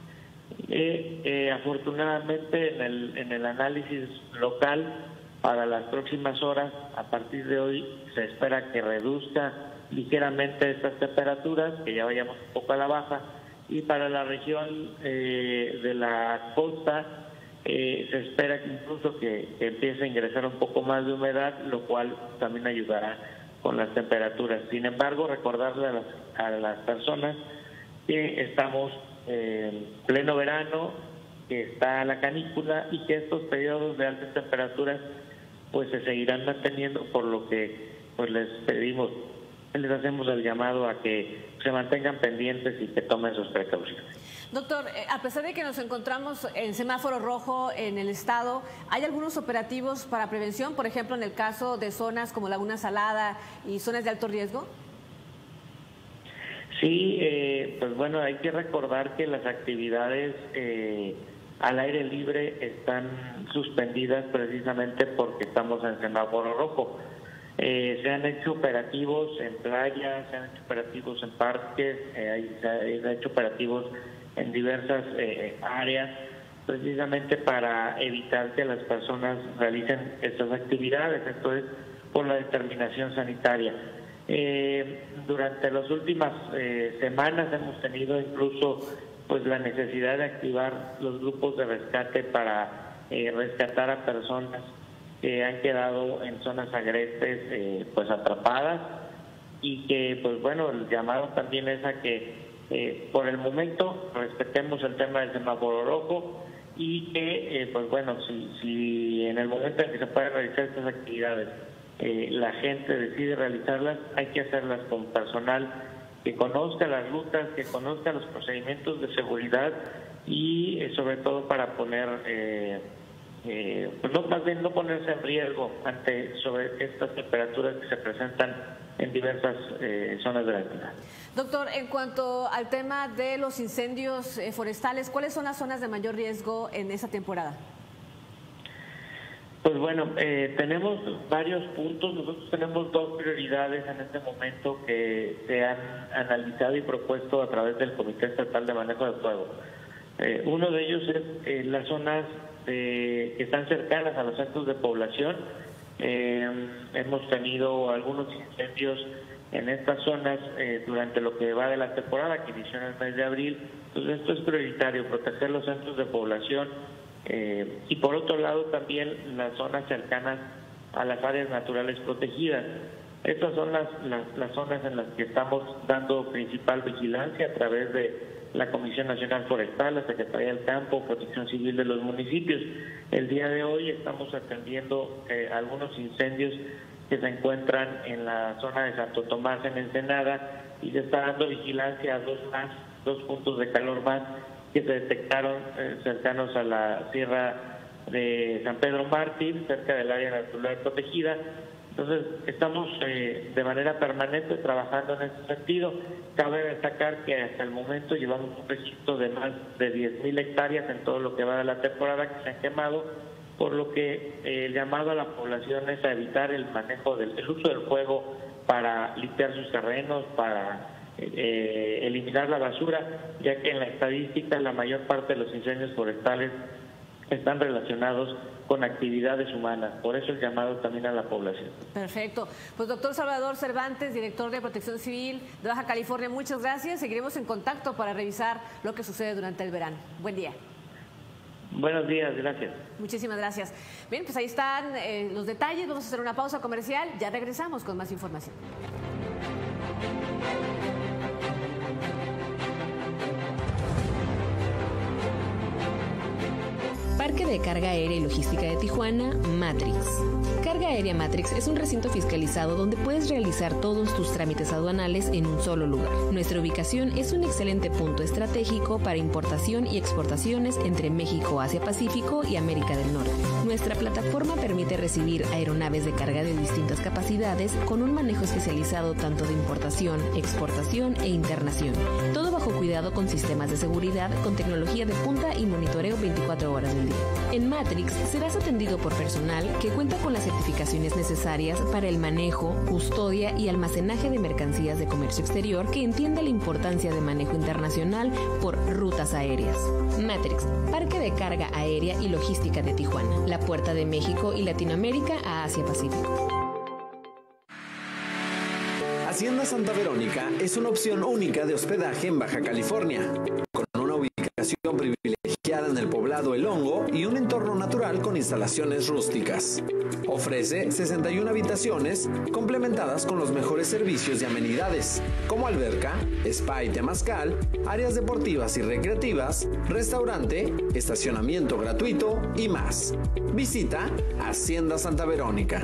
Eh, eh, afortunadamente en el, en el análisis local para las próximas horas, a partir de hoy se espera que reduzca ligeramente estas temperaturas, que ya vayamos un poco a la baja, y para la región eh, de la costa eh, se espera que incluso que, que empiece a ingresar un poco más de humedad, lo cual también ayudará con las temperaturas. Sin embargo, recordarle a las, a las personas que estamos en pleno verano, que está la canícula y que estos periodos de altas temperaturas pues se seguirán manteniendo, por lo que pues les pedimos, les hacemos el llamado a que se mantengan pendientes y que tomen sus precauciones. Doctor, a pesar de que nos encontramos en semáforo rojo en el estado, ¿hay algunos operativos para prevención, por ejemplo, en el caso de zonas como Laguna Salada y zonas de alto riesgo? Sí, eh, pues bueno, hay que recordar que las actividades eh, al aire libre están suspendidas precisamente porque estamos en semáforo rojo. Eh, se han hecho operativos en playas, se han hecho operativos en parques, eh, hay, se han hecho operativos en diversas eh, áreas, precisamente para evitar que las personas realicen estas actividades. Esto es por la determinación sanitaria. Eh, durante las últimas eh, semanas hemos tenido incluso pues la necesidad de activar los grupos de rescate para eh, rescatar a personas que han quedado en zonas agrestes eh, pues atrapadas, y que pues bueno, el llamado también es a que eh, por el momento respetemos el tema del semáforo rojo, y que eh, pues bueno, si, si en el momento en que se puedan realizar estas actividades eh, la gente decide realizarlas, hay que hacerlas con personal que conozca las rutas, que conozca los procedimientos de seguridad, y eh, sobre todo para poner eh, Eh, pues no, más bien no ponerse en riesgo ante sobre estas temperaturas que se presentan en diversas eh, zonas de la entidad. Doctor, en cuanto al tema de los incendios eh, forestales, ¿cuáles son las zonas de mayor riesgo en esa temporada? Pues bueno, eh, tenemos varios puntos. Nosotros tenemos dos prioridades en este momento que se han analizado y propuesto a través del Comité Estatal de Manejo del Fuego. Eh, uno de ellos es eh, las zonas Eh, que están cercanas a los centros de población. Eh, hemos tenido algunos incendios en estas zonas eh, durante lo que va de la temporada, que inició en el mes de abril. Entonces esto es prioritario, proteger los centros de población eh, y por otro lado también las zonas cercanas a las áreas naturales protegidas. Estas son las, las, las zonas en las que estamos dando principal vigilancia a través de la Comisión Nacional Forestal, la Secretaría del Campo, Protección Civil de los municipios. El día de hoy estamos atendiendo eh, algunos incendios que se encuentran en la zona de Santo Tomás, en Ensenada, y se está dando vigilancia a dos más, dos puntos de calor más que se detectaron eh, cercanos a la Sierra de San Pedro Mártir, cerca del área natural protegida. Entonces, estamos eh, de manera permanente trabajando en ese sentido. Cabe destacar que hasta el momento llevamos un registro de más de diez mil hectáreas en todo lo que va de la temporada que se han quemado, por lo que eh, el llamado a la población es a evitar el manejo del el uso del fuego para limpiar sus terrenos, para eh, eliminar la basura, ya que en la estadística la mayor parte de los incendios forestales están relacionados con actividades humanas, por eso el llamado también a la población. Perfecto. Pues doctor Salvador Cervantes, director de Protección Civil de Baja California, muchas gracias. Seguiremos en contacto para revisar lo que sucede durante el verano. Buen día. Buenos días, gracias. Muchísimas gracias. Bien, pues ahí están eh, los detalles. Vamos a hacer una pausa comercial. Ya regresamos con más información. Parque de Carga Aérea y Logística de Tijuana, Matrix. Carga Aérea Matrix es un recinto fiscalizado donde puedes realizar todos tus trámites aduanales en un solo lugar. Nuestra ubicación es un excelente punto estratégico para importación y exportaciones entre México, Asia-Pacífico y América del Norte. Nuestra plataforma permite recibir aeronaves de carga de distintas capacidades con un manejo especializado tanto de importación, exportación e internación. Todo bajo bajo cuidado con sistemas de seguridad, con tecnología de punta y monitoreo veinticuatro horas del día. En Matrix serás atendido por personal que cuenta con las certificaciones necesarias para el manejo, custodia y almacenaje de mercancías de comercio exterior, que entiende la importancia de manejo internacional por rutas aéreas. Matrix, Parque de Carga Aérea y Logística de Tijuana, la puerta de México y Latinoamérica a Asia-Pacífico. Hacienda Santa Verónica es una opción única de hospedaje en Baja California, con una ubicación privilegiada en el poblado El Hongo y un entorno natural con instalaciones rústicas. Ofrece sesenta y una habitaciones complementadas con los mejores servicios y amenidades, como alberca, spa y temazcal, áreas deportivas y recreativas, restaurante, estacionamiento gratuito y más. Visita Hacienda Santa Verónica.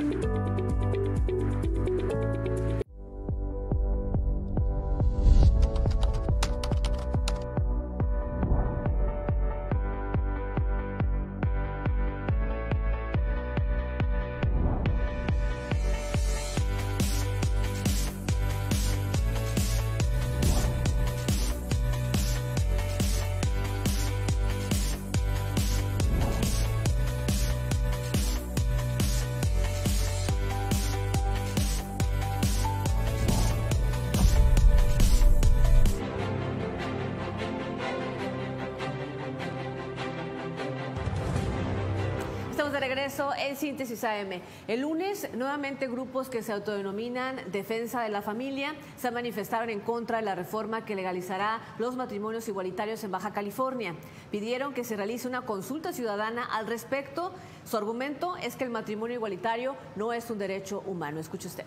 Estamos de regreso en Síntesis A M. El lunes, nuevamente grupos que se autodenominan Defensa de la Familia se manifestaron en contra de la reforma que legalizará los matrimonios igualitarios en Baja California. Pidieron que se realice una consulta ciudadana al respecto. Su argumento es que el matrimonio igualitario no es un derecho humano. Escuche usted.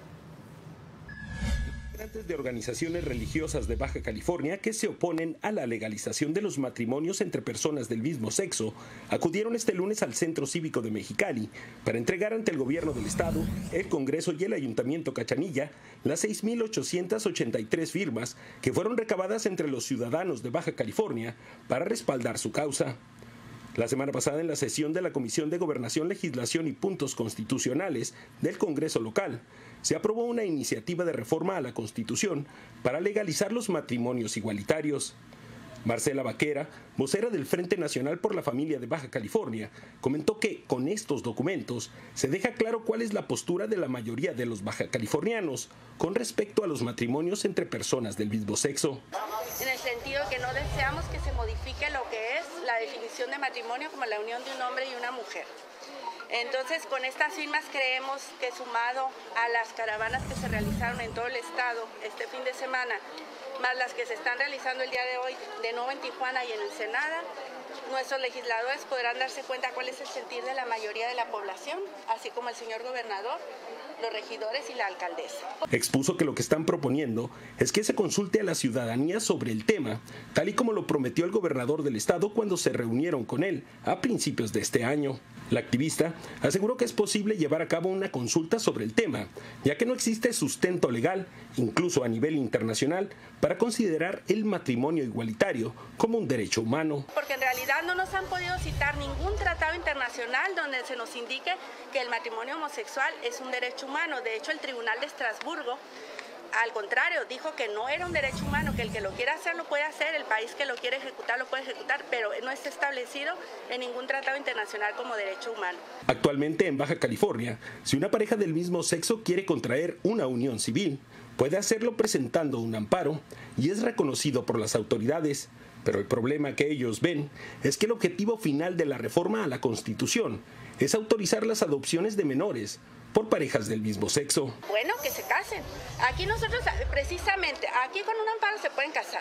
Integrantes de organizaciones religiosas de Baja California que se oponen a la legalización de los matrimonios entre personas del mismo sexo acudieron este lunes al Centro Cívico de Mexicali para entregar ante el gobierno del estado, el Congreso y el Ayuntamiento Cachanilla las seis mil ochocientas ochenta y tres firmas que fueron recabadas entre los ciudadanos de Baja California para respaldar su causa. La semana pasada, en la sesión de la Comisión de Gobernación, Legislación y Puntos Constitucionales del Congreso local, se aprobó una iniciativa de reforma a la Constitución para legalizar los matrimonios igualitarios. Marcela Vaquera, vocera del Frente Nacional por la Familia de Baja California, comentó que con estos documentos se deja claro cuál es la postura de la mayoría de los bajacalifornianos con respecto a los matrimonios entre personas del mismo sexo. En el sentido que no deseamos que se modifique lo que es la definición de matrimonio como la unión de un hombre y una mujer. Entonces, con estas firmas creemos que, sumado a las caravanas que se realizaron en todo el estado este fin de semana, más las que se están realizando el día de hoy de nuevo en Tijuana y en Ensenada, nuestros legisladores podrán darse cuenta cuál es el sentir de la mayoría de la población, así como el señor gobernador, los regidores y la alcaldesa. Expuso que lo que están proponiendo es que se consulte a la ciudadanía sobre el tema, tal y como lo prometió el gobernador del estado cuando se reunieron con él a principios de este año. La activista aseguró que es posible llevar a cabo una consulta sobre el tema, ya que no existe sustento legal, incluso a nivel internacional, para considerar el matrimonio igualitario como un derecho humano. Porque en realidad no nos han podido citar ningún tratado internacional donde se nos indique que el matrimonio homosexual es un derecho humano. De hecho, el Tribunal de Estrasburgo, al contrario, dijo que no era un derecho humano, que el que lo quiera hacer lo puede hacer, el país que lo quiere ejecutar lo puede ejecutar, pero no está establecido en ningún tratado internacional como derecho humano. Actualmente en Baja California, si una pareja del mismo sexo quiere contraer una unión civil, puede hacerlo presentando un amparo y es reconocido por las autoridades. Pero el problema que ellos ven es que el objetivo final de la reforma a la Constitución es autorizar las adopciones de menores por parejas del mismo sexo. Bueno, que se casen. Aquí nosotros, precisamente, aquí con un amparo se pueden casar.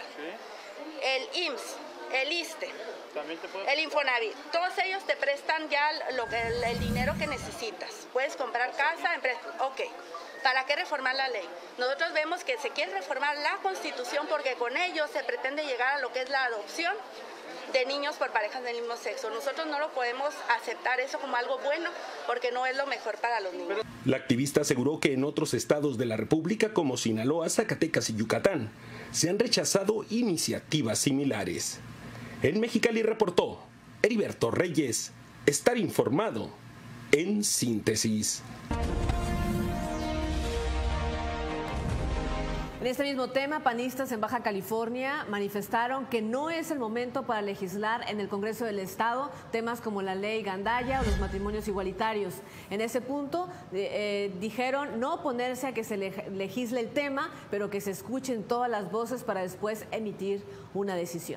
El I M S S, el ISSSTE, el Infonavit, todos ellos te prestan ya lo que, el, el dinero que necesitas. Puedes comprar casa, empresa, ok. ¿Para qué reformar la ley? Nosotros vemos que se quiere reformar la Constitución porque con ello se pretende llegar a lo que es la adopción de niños por parejas del mismo sexo. Nosotros no lo podemos aceptar eso como algo bueno porque no es lo mejor para los niños. La activista aseguró que en otros estados de la República como Sinaloa, Zacatecas y Yucatán se han rechazado iniciativas similares. En Mexicali reportó Heriberto Reyes. Estar informado en Síntesis. En este mismo tema, panistas en Baja California manifestaron que no es el momento para legislar en el Congreso del Estado temas como la ley Gandaya o los matrimonios igualitarios. En ese punto eh, eh, dijeron no oponerse a que se legisle el tema, pero que se escuchen todas las voces para después emitir una decisión.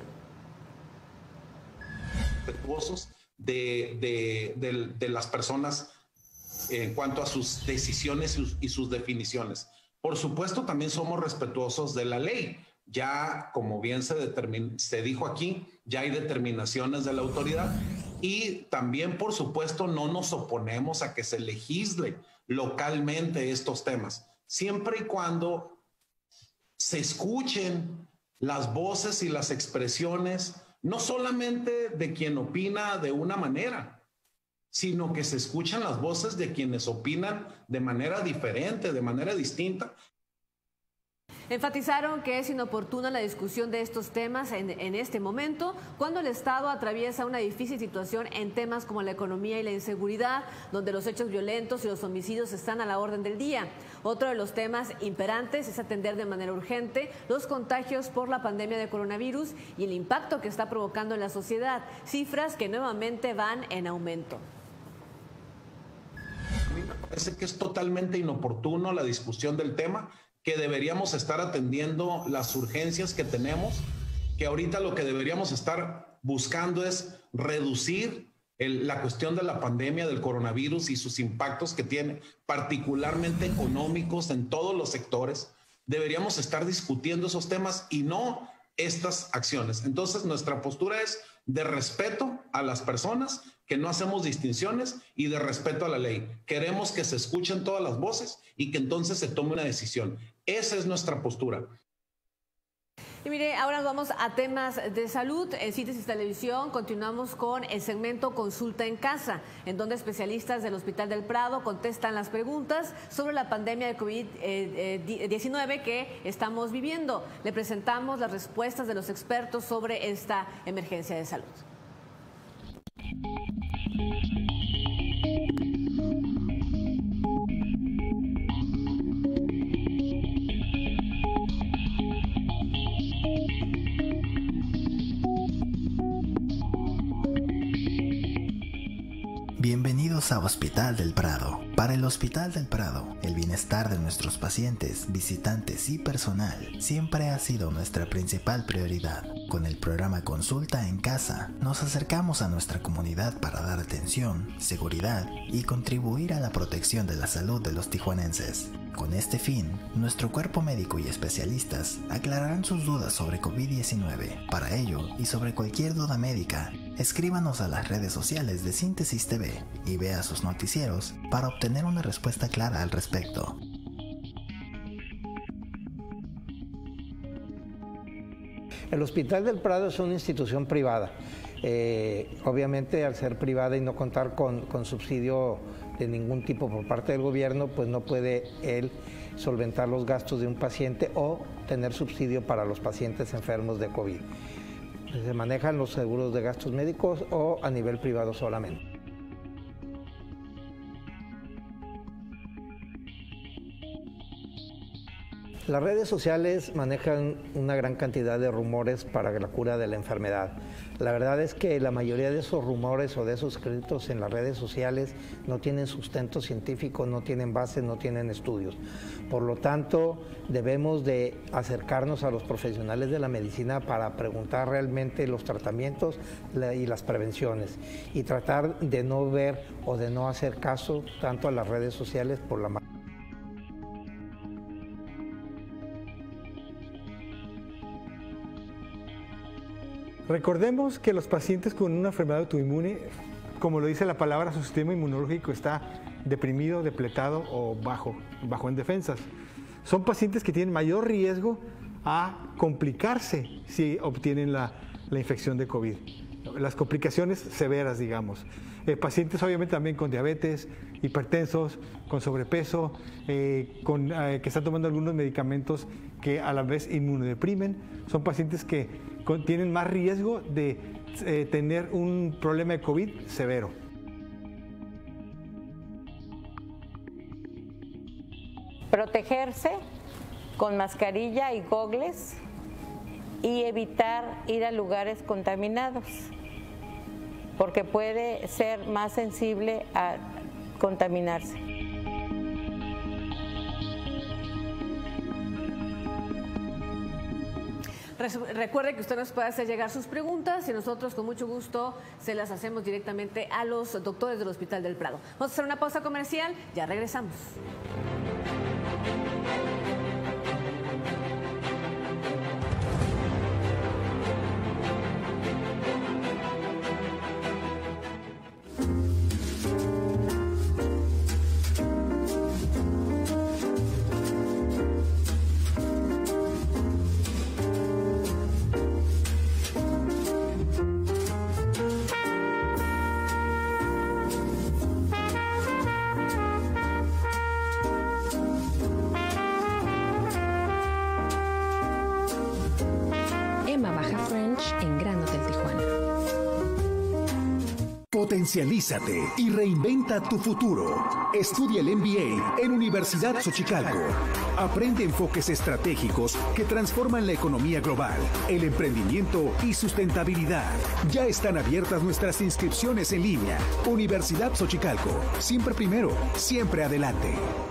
Respetuosos de, de, de, de las personas en cuanto a sus decisiones y sus, y sus definiciones. Por supuesto, también somos respetuosos de la ley. Ya, como bien se, determin, se dijo aquí, ya hay determinaciones de la autoridad y también, por supuesto, no nos oponemos a que se legisle localmente estos temas, siempre y cuando se escuchen las voces y las expresiones, no solamente de quien opina de una manera, sino que se escuchan las voces de quienes opinan de manera diferente, de manera distinta. Enfatizaron que es inoportuna la discusión de estos temas en, en este momento, cuando el Estado atraviesa una difícil situación en temas como la economía y la inseguridad, donde los hechos violentos y los homicidios están a la orden del día. Otro de los temas imperantes es atender de manera urgente los contagios por la pandemia de coronavirus y el impacto que está provocando en la sociedad, cifras que nuevamente van en aumento. A mí me parece que es totalmente inoportuno la discusión del tema, que deberíamos estar atendiendo las urgencias que tenemos, que ahorita lo que deberíamos estar buscando es reducir el, la cuestión de la pandemia del coronavirus y sus impactos que tiene, particularmente económicos en todos los sectores. Deberíamos estar discutiendo esos temas y no estas acciones. Entonces, nuestra postura es de respeto a las personas, que no hacemos distinciones, y de respeto a la ley. Queremos que se escuchen todas las voces y que entonces se tome una decisión. Esa es nuestra postura. Y mire, ahora vamos a temas de salud. En Síntesis Televisión continuamos con el segmento Consulta en Casa, en donde especialistas del Hospital del Prado contestan las preguntas sobre la pandemia de COVID diecinueve que estamos viviendo. Le presentamos las respuestas de los expertos sobre esta emergencia de salud. Bienvenidos a Hospital del Prado. Para el Hospital del Prado, el bienestar de nuestros pacientes, visitantes y personal siempre ha sido nuestra principal prioridad. Con el programa Consulta en Casa, nos acercamos a nuestra comunidad para dar atención, seguridad y contribuir a la protección de la salud de los tijuanenses. Con este fin, nuestro cuerpo médico y especialistas aclararán sus dudas sobre COVID diecinueve. Para ello, y sobre cualquier duda médica, escríbanos a las redes sociales de Síntesis T V y vea sus noticieros para obtener una respuesta clara al respecto. El Hospital del Prado es una institución privada. Eh, obviamente, al ser privada y no contar con, con subsidio de ningún tipo por parte del gobierno, pues no puede él solventar los gastos de un paciente o tener subsidio para los pacientes enfermos de COVID. Se manejan los seguros de gastos médicos o a nivel privado solamente. Las redes sociales manejan una gran cantidad de rumores para la cura de la enfermedad. La verdad es que la mayoría de esos rumores o de esos escritos en las redes sociales no tienen sustento científico, no tienen base, no tienen estudios. Por lo tanto, debemos de acercarnos a los profesionales de la medicina para preguntar realmente los tratamientos y las prevenciones y tratar de no ver o de no hacer caso tanto a las redes sociales por la Recordemos que los pacientes con una enfermedad autoinmune, como lo dice la palabra, su sistema inmunológico está deprimido, depletado o bajo, bajo en defensas. Son pacientes que tienen mayor riesgo a complicarse si obtienen la, la infección de COVID. Las complicaciones severas, digamos. Eh, pacientes obviamente también con diabetes, hipertensos, con sobrepeso, eh, con, eh, que están tomando algunos medicamentos que a la vez inmunodeprimen. Son pacientes que con, tienen más riesgo de eh, tener un problema de COVID severo. Protegerse con mascarilla y gogles y evitar ir a lugares contaminados, porque puede ser más sensible a contaminarse. Recuerde que usted nos puede hacer llegar sus preguntas y nosotros con mucho gusto se las hacemos directamente a los doctores del Hospital del Prado. Vamos a hacer una pausa comercial, ya regresamos. Potencialízate y reinventa tu futuro. Estudia el M B A en Universidad Xochicalco. Aprende enfoques estratégicos que transforman la economía global, el emprendimiento y sustentabilidad. Ya están abiertas nuestras inscripciones en línea. Universidad Xochicalco. Siempre primero, siempre adelante.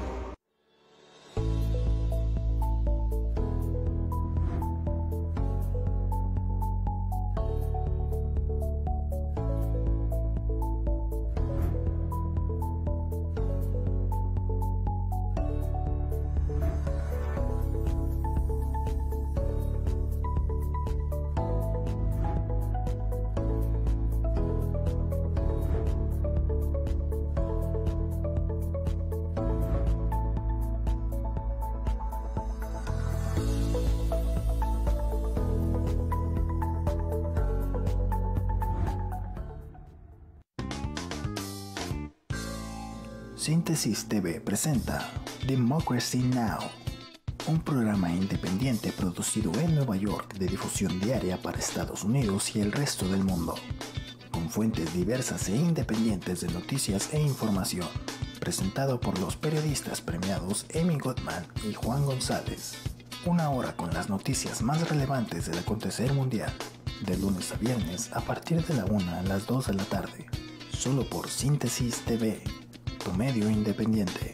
Síntesis T V presenta Democracy Now!, un programa independiente producido en Nueva York de difusión diaria para Estados Unidos y el resto del mundo, con fuentes diversas e independientes de noticias e información, presentado por los periodistas premiados Amy Goodman y Juan González. Una hora con las noticias más relevantes del acontecer mundial, de lunes a viernes a partir de la una a las dos de la tarde, solo por Síntesis T V, tu medio independiente.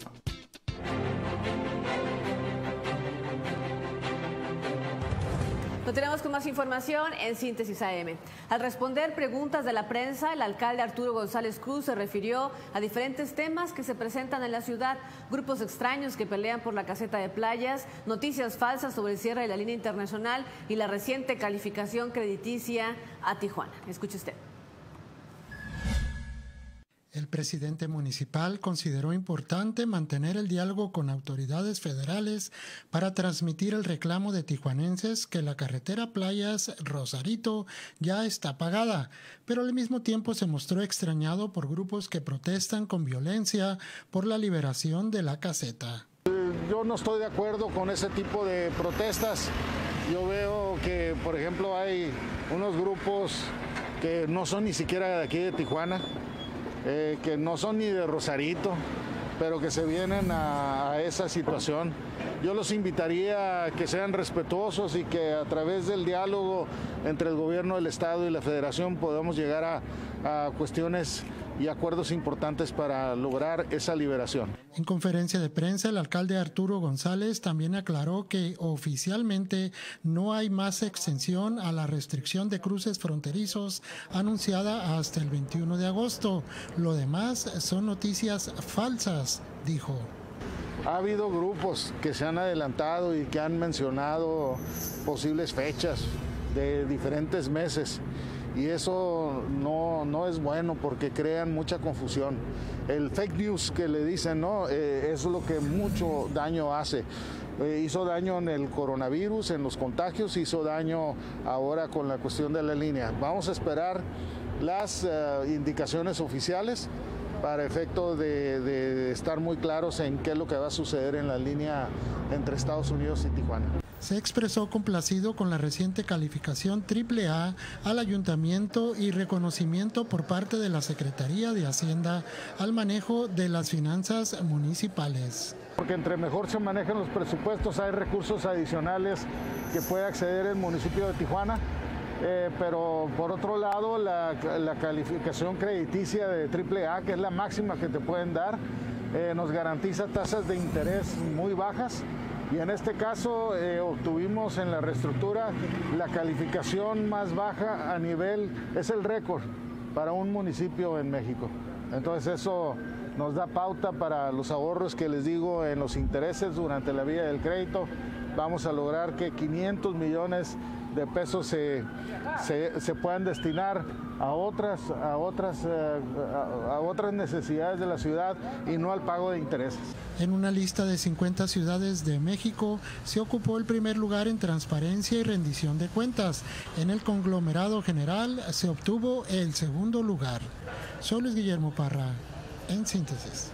Continuamos con más información en Síntesis A M. Al responder preguntas de la prensa, el alcalde Arturo González Cruz se refirió a diferentes temas que se presentan en la ciudad: grupos extraños que pelean por la caseta de playas, noticias falsas sobre el cierre de la línea internacional y la reciente calificación crediticia a Tijuana. Escuche usted. El presidente municipal consideró importante mantener el diálogo con autoridades federales para transmitir el reclamo de tijuanenses que la carretera Playas-Rosarito ya está pagada, pero al mismo tiempo se mostró extrañado por grupos que protestan con violencia por la liberación de la caseta. Yo no estoy de acuerdo con ese tipo de protestas. Yo veo que, por ejemplo, hay unos grupos que no son ni siquiera de aquí de Tijuana, Eh, que no son ni de Rosarito, pero que se vienen a, a esa situación. Yo los invitaría a que sean respetuosos y que a través del diálogo entre el gobierno del estado y la federación podamos llegar a, a cuestiones y acuerdos importantes para lograr esa liberación. En conferencia de prensa, el alcalde Arturo González también aclaró que oficialmente no hay más extensión a la restricción de cruces fronterizos anunciada hasta el veintiuno de agosto. Lo demás son noticias falsas, dijo. Ha habido grupos que se han adelantado y que han mencionado posibles fechas de diferentes meses. Y eso no, no es bueno porque crean mucha confusión. El fake news que le dicen, ¿no? Eh, es lo que mucho daño hace. Eh, hizo daño en el coronavirus, en los contagios, hizo daño ahora con la cuestión de la línea. Vamos a esperar las uh, indicaciones oficiales para efecto de, de estar muy claros en qué es lo que va a suceder en la línea entre Estados Unidos y Tijuana. Se expresó complacido con la reciente calificación triple A al ayuntamiento y reconocimiento por parte de la Secretaría de Hacienda al manejo de las finanzas municipales. porque entre mejor se manejan los presupuestos hay recursos adicionales que puede acceder el municipio de Tijuana. Eh, pero por otro lado, la, la calificación crediticia de triple A, que es la máxima que te pueden dar, eh, nos garantiza tasas de interés muy bajas. Y en este caso eh, obtuvimos en la reestructura la calificación más baja a nivel, es el récord para un municipio en México. Entonces eso nos da pauta para los ahorros que les digo en los intereses durante la vida del crédito. Vamos a lograr que quinientos millones de pesos se, se, se puedan destinar a otras, a, otras, a, a otras necesidades de la ciudad y no al pago de intereses. En una lista de cincuenta ciudades de México se ocupó el primer lugar en transparencia y rendición de cuentas. En el conglomerado general se obtuvo el segundo lugar. Soy Luis Guillermo Parra, en síntesis.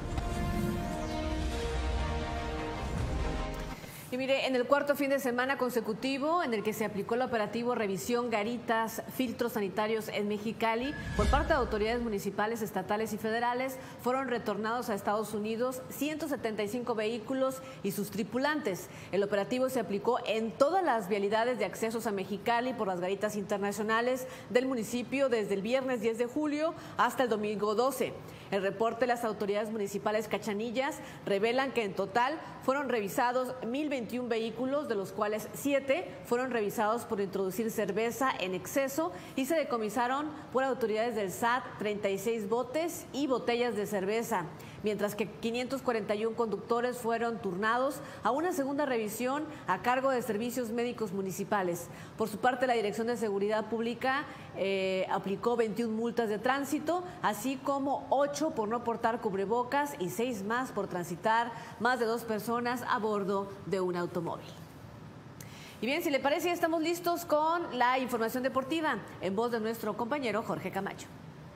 Y mire, en el cuarto fin de semana consecutivo en el que se aplicó el operativo Revisión Garitas, Filtros Sanitarios en Mexicali, por parte de autoridades municipales, estatales y federales, fueron retornados a Estados Unidos ciento setenta y cinco vehículos y sus tripulantes. El operativo se aplicó en todas las vialidades de accesos a Mexicali por las garitas internacionales del municipio desde el viernes diez de julio hasta el domingo doce. El reporte de las autoridades municipales cachanillas revelan que en total fueron revisados mil veintiún vehículos, de los cuales siete fueron revisados por introducir cerveza en exceso y se decomisaron por autoridades del S A T treinta y seis botes y botellas de cerveza, mientras que quinientos cuarenta y uno conductores fueron turnados a una segunda revisión a cargo de servicios médicos municipales. Por su parte, la Dirección de Seguridad Pública eh, aplicó veintiuna multas de tránsito, así como ocho por no portar cubrebocas y seis más por transitar más de dos personas a bordo de un automóvil. Y bien, si le parece, ya estamos listos con la información deportiva en voz de nuestro compañero Jorge Camacho.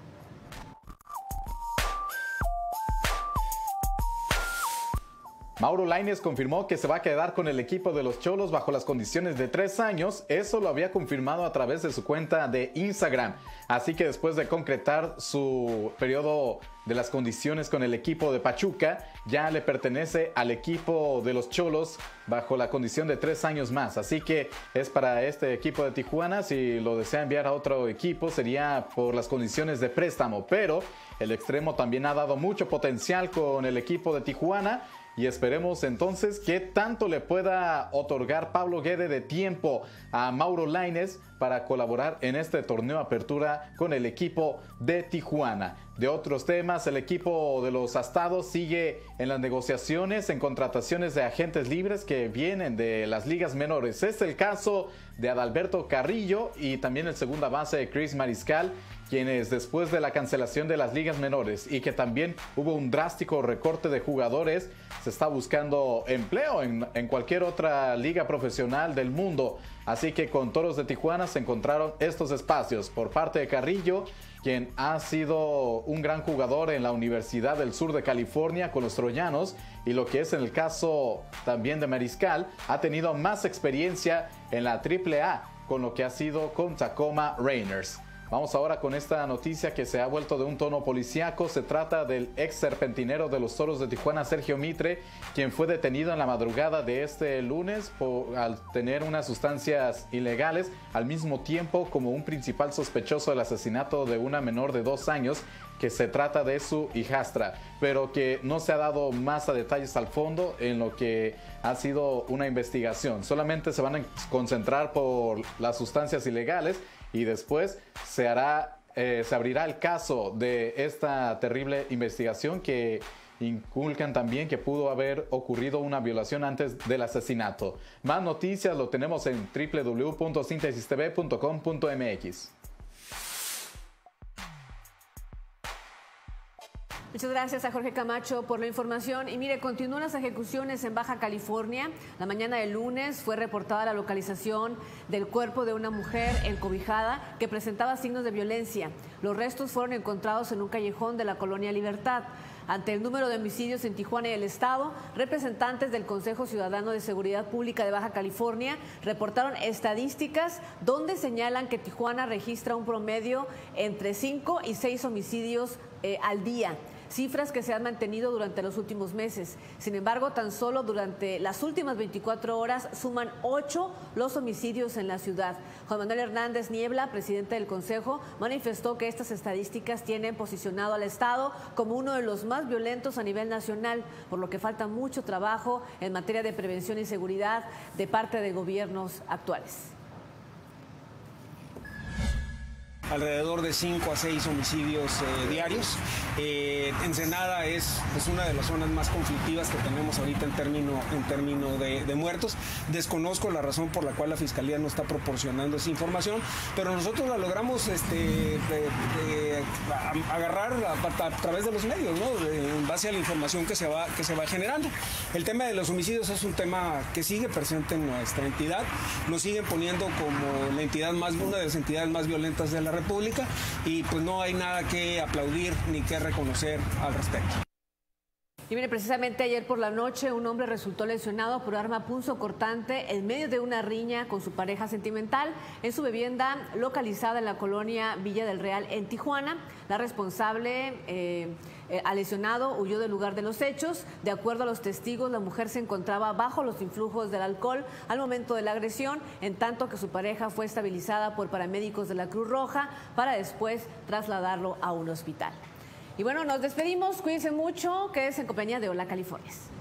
Mauro Lainez confirmó que se va a quedar con el equipo de los Cholos bajo las condiciones de tres años. Eso lo había confirmado a través de su cuenta de Instagram. Así que después de concretar su periodo de las condiciones con el equipo de Pachuca, ya le pertenece al equipo de los Cholos bajo la condición de tres años más. Así que es para este equipo de Tijuana. Si lo desea enviar a otro equipo sería por las condiciones de préstamo. Pero el extremo también ha dado mucho potencial con el equipo de Tijuana. Y esperemos entonces qué tanto le pueda otorgar Pablo Guede de tiempo a Mauro Lainez para colaborar en este torneo Apertura con el equipo de Tijuana. De otros temas, el equipo de los Astados sigue en las negociaciones, en contrataciones de agentes libres que vienen de las ligas menores. Es el caso de Adalberto Carrillo y también el segunda base Chris Mariscal, quienes después de la cancelación de las ligas menores y que también hubo un drástico recorte de jugadores, se está buscando empleo en, en cualquier otra liga profesional del mundo. Así que con Toros de Tijuana se encontraron estos espacios por parte de Carrillo, quien ha sido un gran jugador en la Universidad del Sur de California con los Troyanos, y lo que es en el caso también de Mariscal, ha tenido más experiencia en la triple A con lo que ha sido con Tacoma Rainers. Vamos ahora con esta noticia que se ha vuelto de un tono policíaco. Se trata del ex serpentinero de los Toros de Tijuana, Sergio Mitre, quien fue detenido en la madrugada de este lunes por, al tener unas sustancias ilegales, al mismo tiempo como un principal sospechoso del asesinato de una menor de dos años, que se trata de su hijastra, pero que no se ha dado más a detalles al fondo en lo que ha sido una investigación. Solamente se van a concentrar por las sustancias ilegales y después se hará, eh, se abrirá el caso de esta terrible investigación que inculcan también que pudo haber ocurrido una violación antes del asesinato. Más noticias lo tenemos en doble u doble u doble u punto síntesis t v punto com punto m x. Muchas gracias a Jorge Camacho por la información. Y mire, continúan las ejecuciones en Baja California. La mañana del lunes fue reportada la localización del cuerpo de una mujer encobijada que presentaba signos de violencia. Los restos fueron encontrados en un callejón de la colonia Libertad. Ante el número de homicidios en Tijuana y el estado, representantes del Consejo Ciudadano de Seguridad Pública de Baja California reportaron estadísticas donde señalan que Tijuana registra un promedio entre cinco y seis homicidios eh, al día. cifras que se han mantenido durante los últimos meses. Sin embargo, tan solo durante las últimas veinticuatro horas suman ocho los homicidios en la ciudad. Juan Manuel Hernández Niebla, presidente del Consejo, manifestó que estas estadísticas tienen posicionado al Estado como uno de los más violentos a nivel nacional, por lo que falta mucho trabajo en materia de prevención y seguridad de parte de gobiernos actuales. Alrededor de cinco a seis homicidios eh, diarios. Eh, Ensenada es, es una de las zonas más conflictivas que tenemos ahorita en término, en término de, de muertos. Desconozco la razón por la cual la Fiscalía no está proporcionando esa información, pero nosotros la logramos este, de, de, a, agarrar a, a, a través de los medios, ¿no? De, en base a la información que se, va, que se va generando. El tema de los homicidios es un tema que sigue presente en nuestra entidad. Nos siguen poniendo como la entidad más, una de las entidades más violentas de la República, y pues no hay nada que aplaudir ni que reconocer al respecto. Y mire, precisamente ayer por la noche un hombre resultó lesionado por arma punzocortante en medio de una riña con su pareja sentimental en su vivienda localizada en la colonia Villa del Real en Tijuana. La responsable eh, eh, al lesionado huyó del lugar de los hechos. De acuerdo a los testigos, la mujer se encontraba bajo los influjos del alcohol al momento de la agresión, en tanto que su pareja fue estabilizada por paramédicos de la Cruz Roja para después trasladarlo a un hospital. Y bueno, nos despedimos, cuídense mucho, quédense en compañía de Hola California.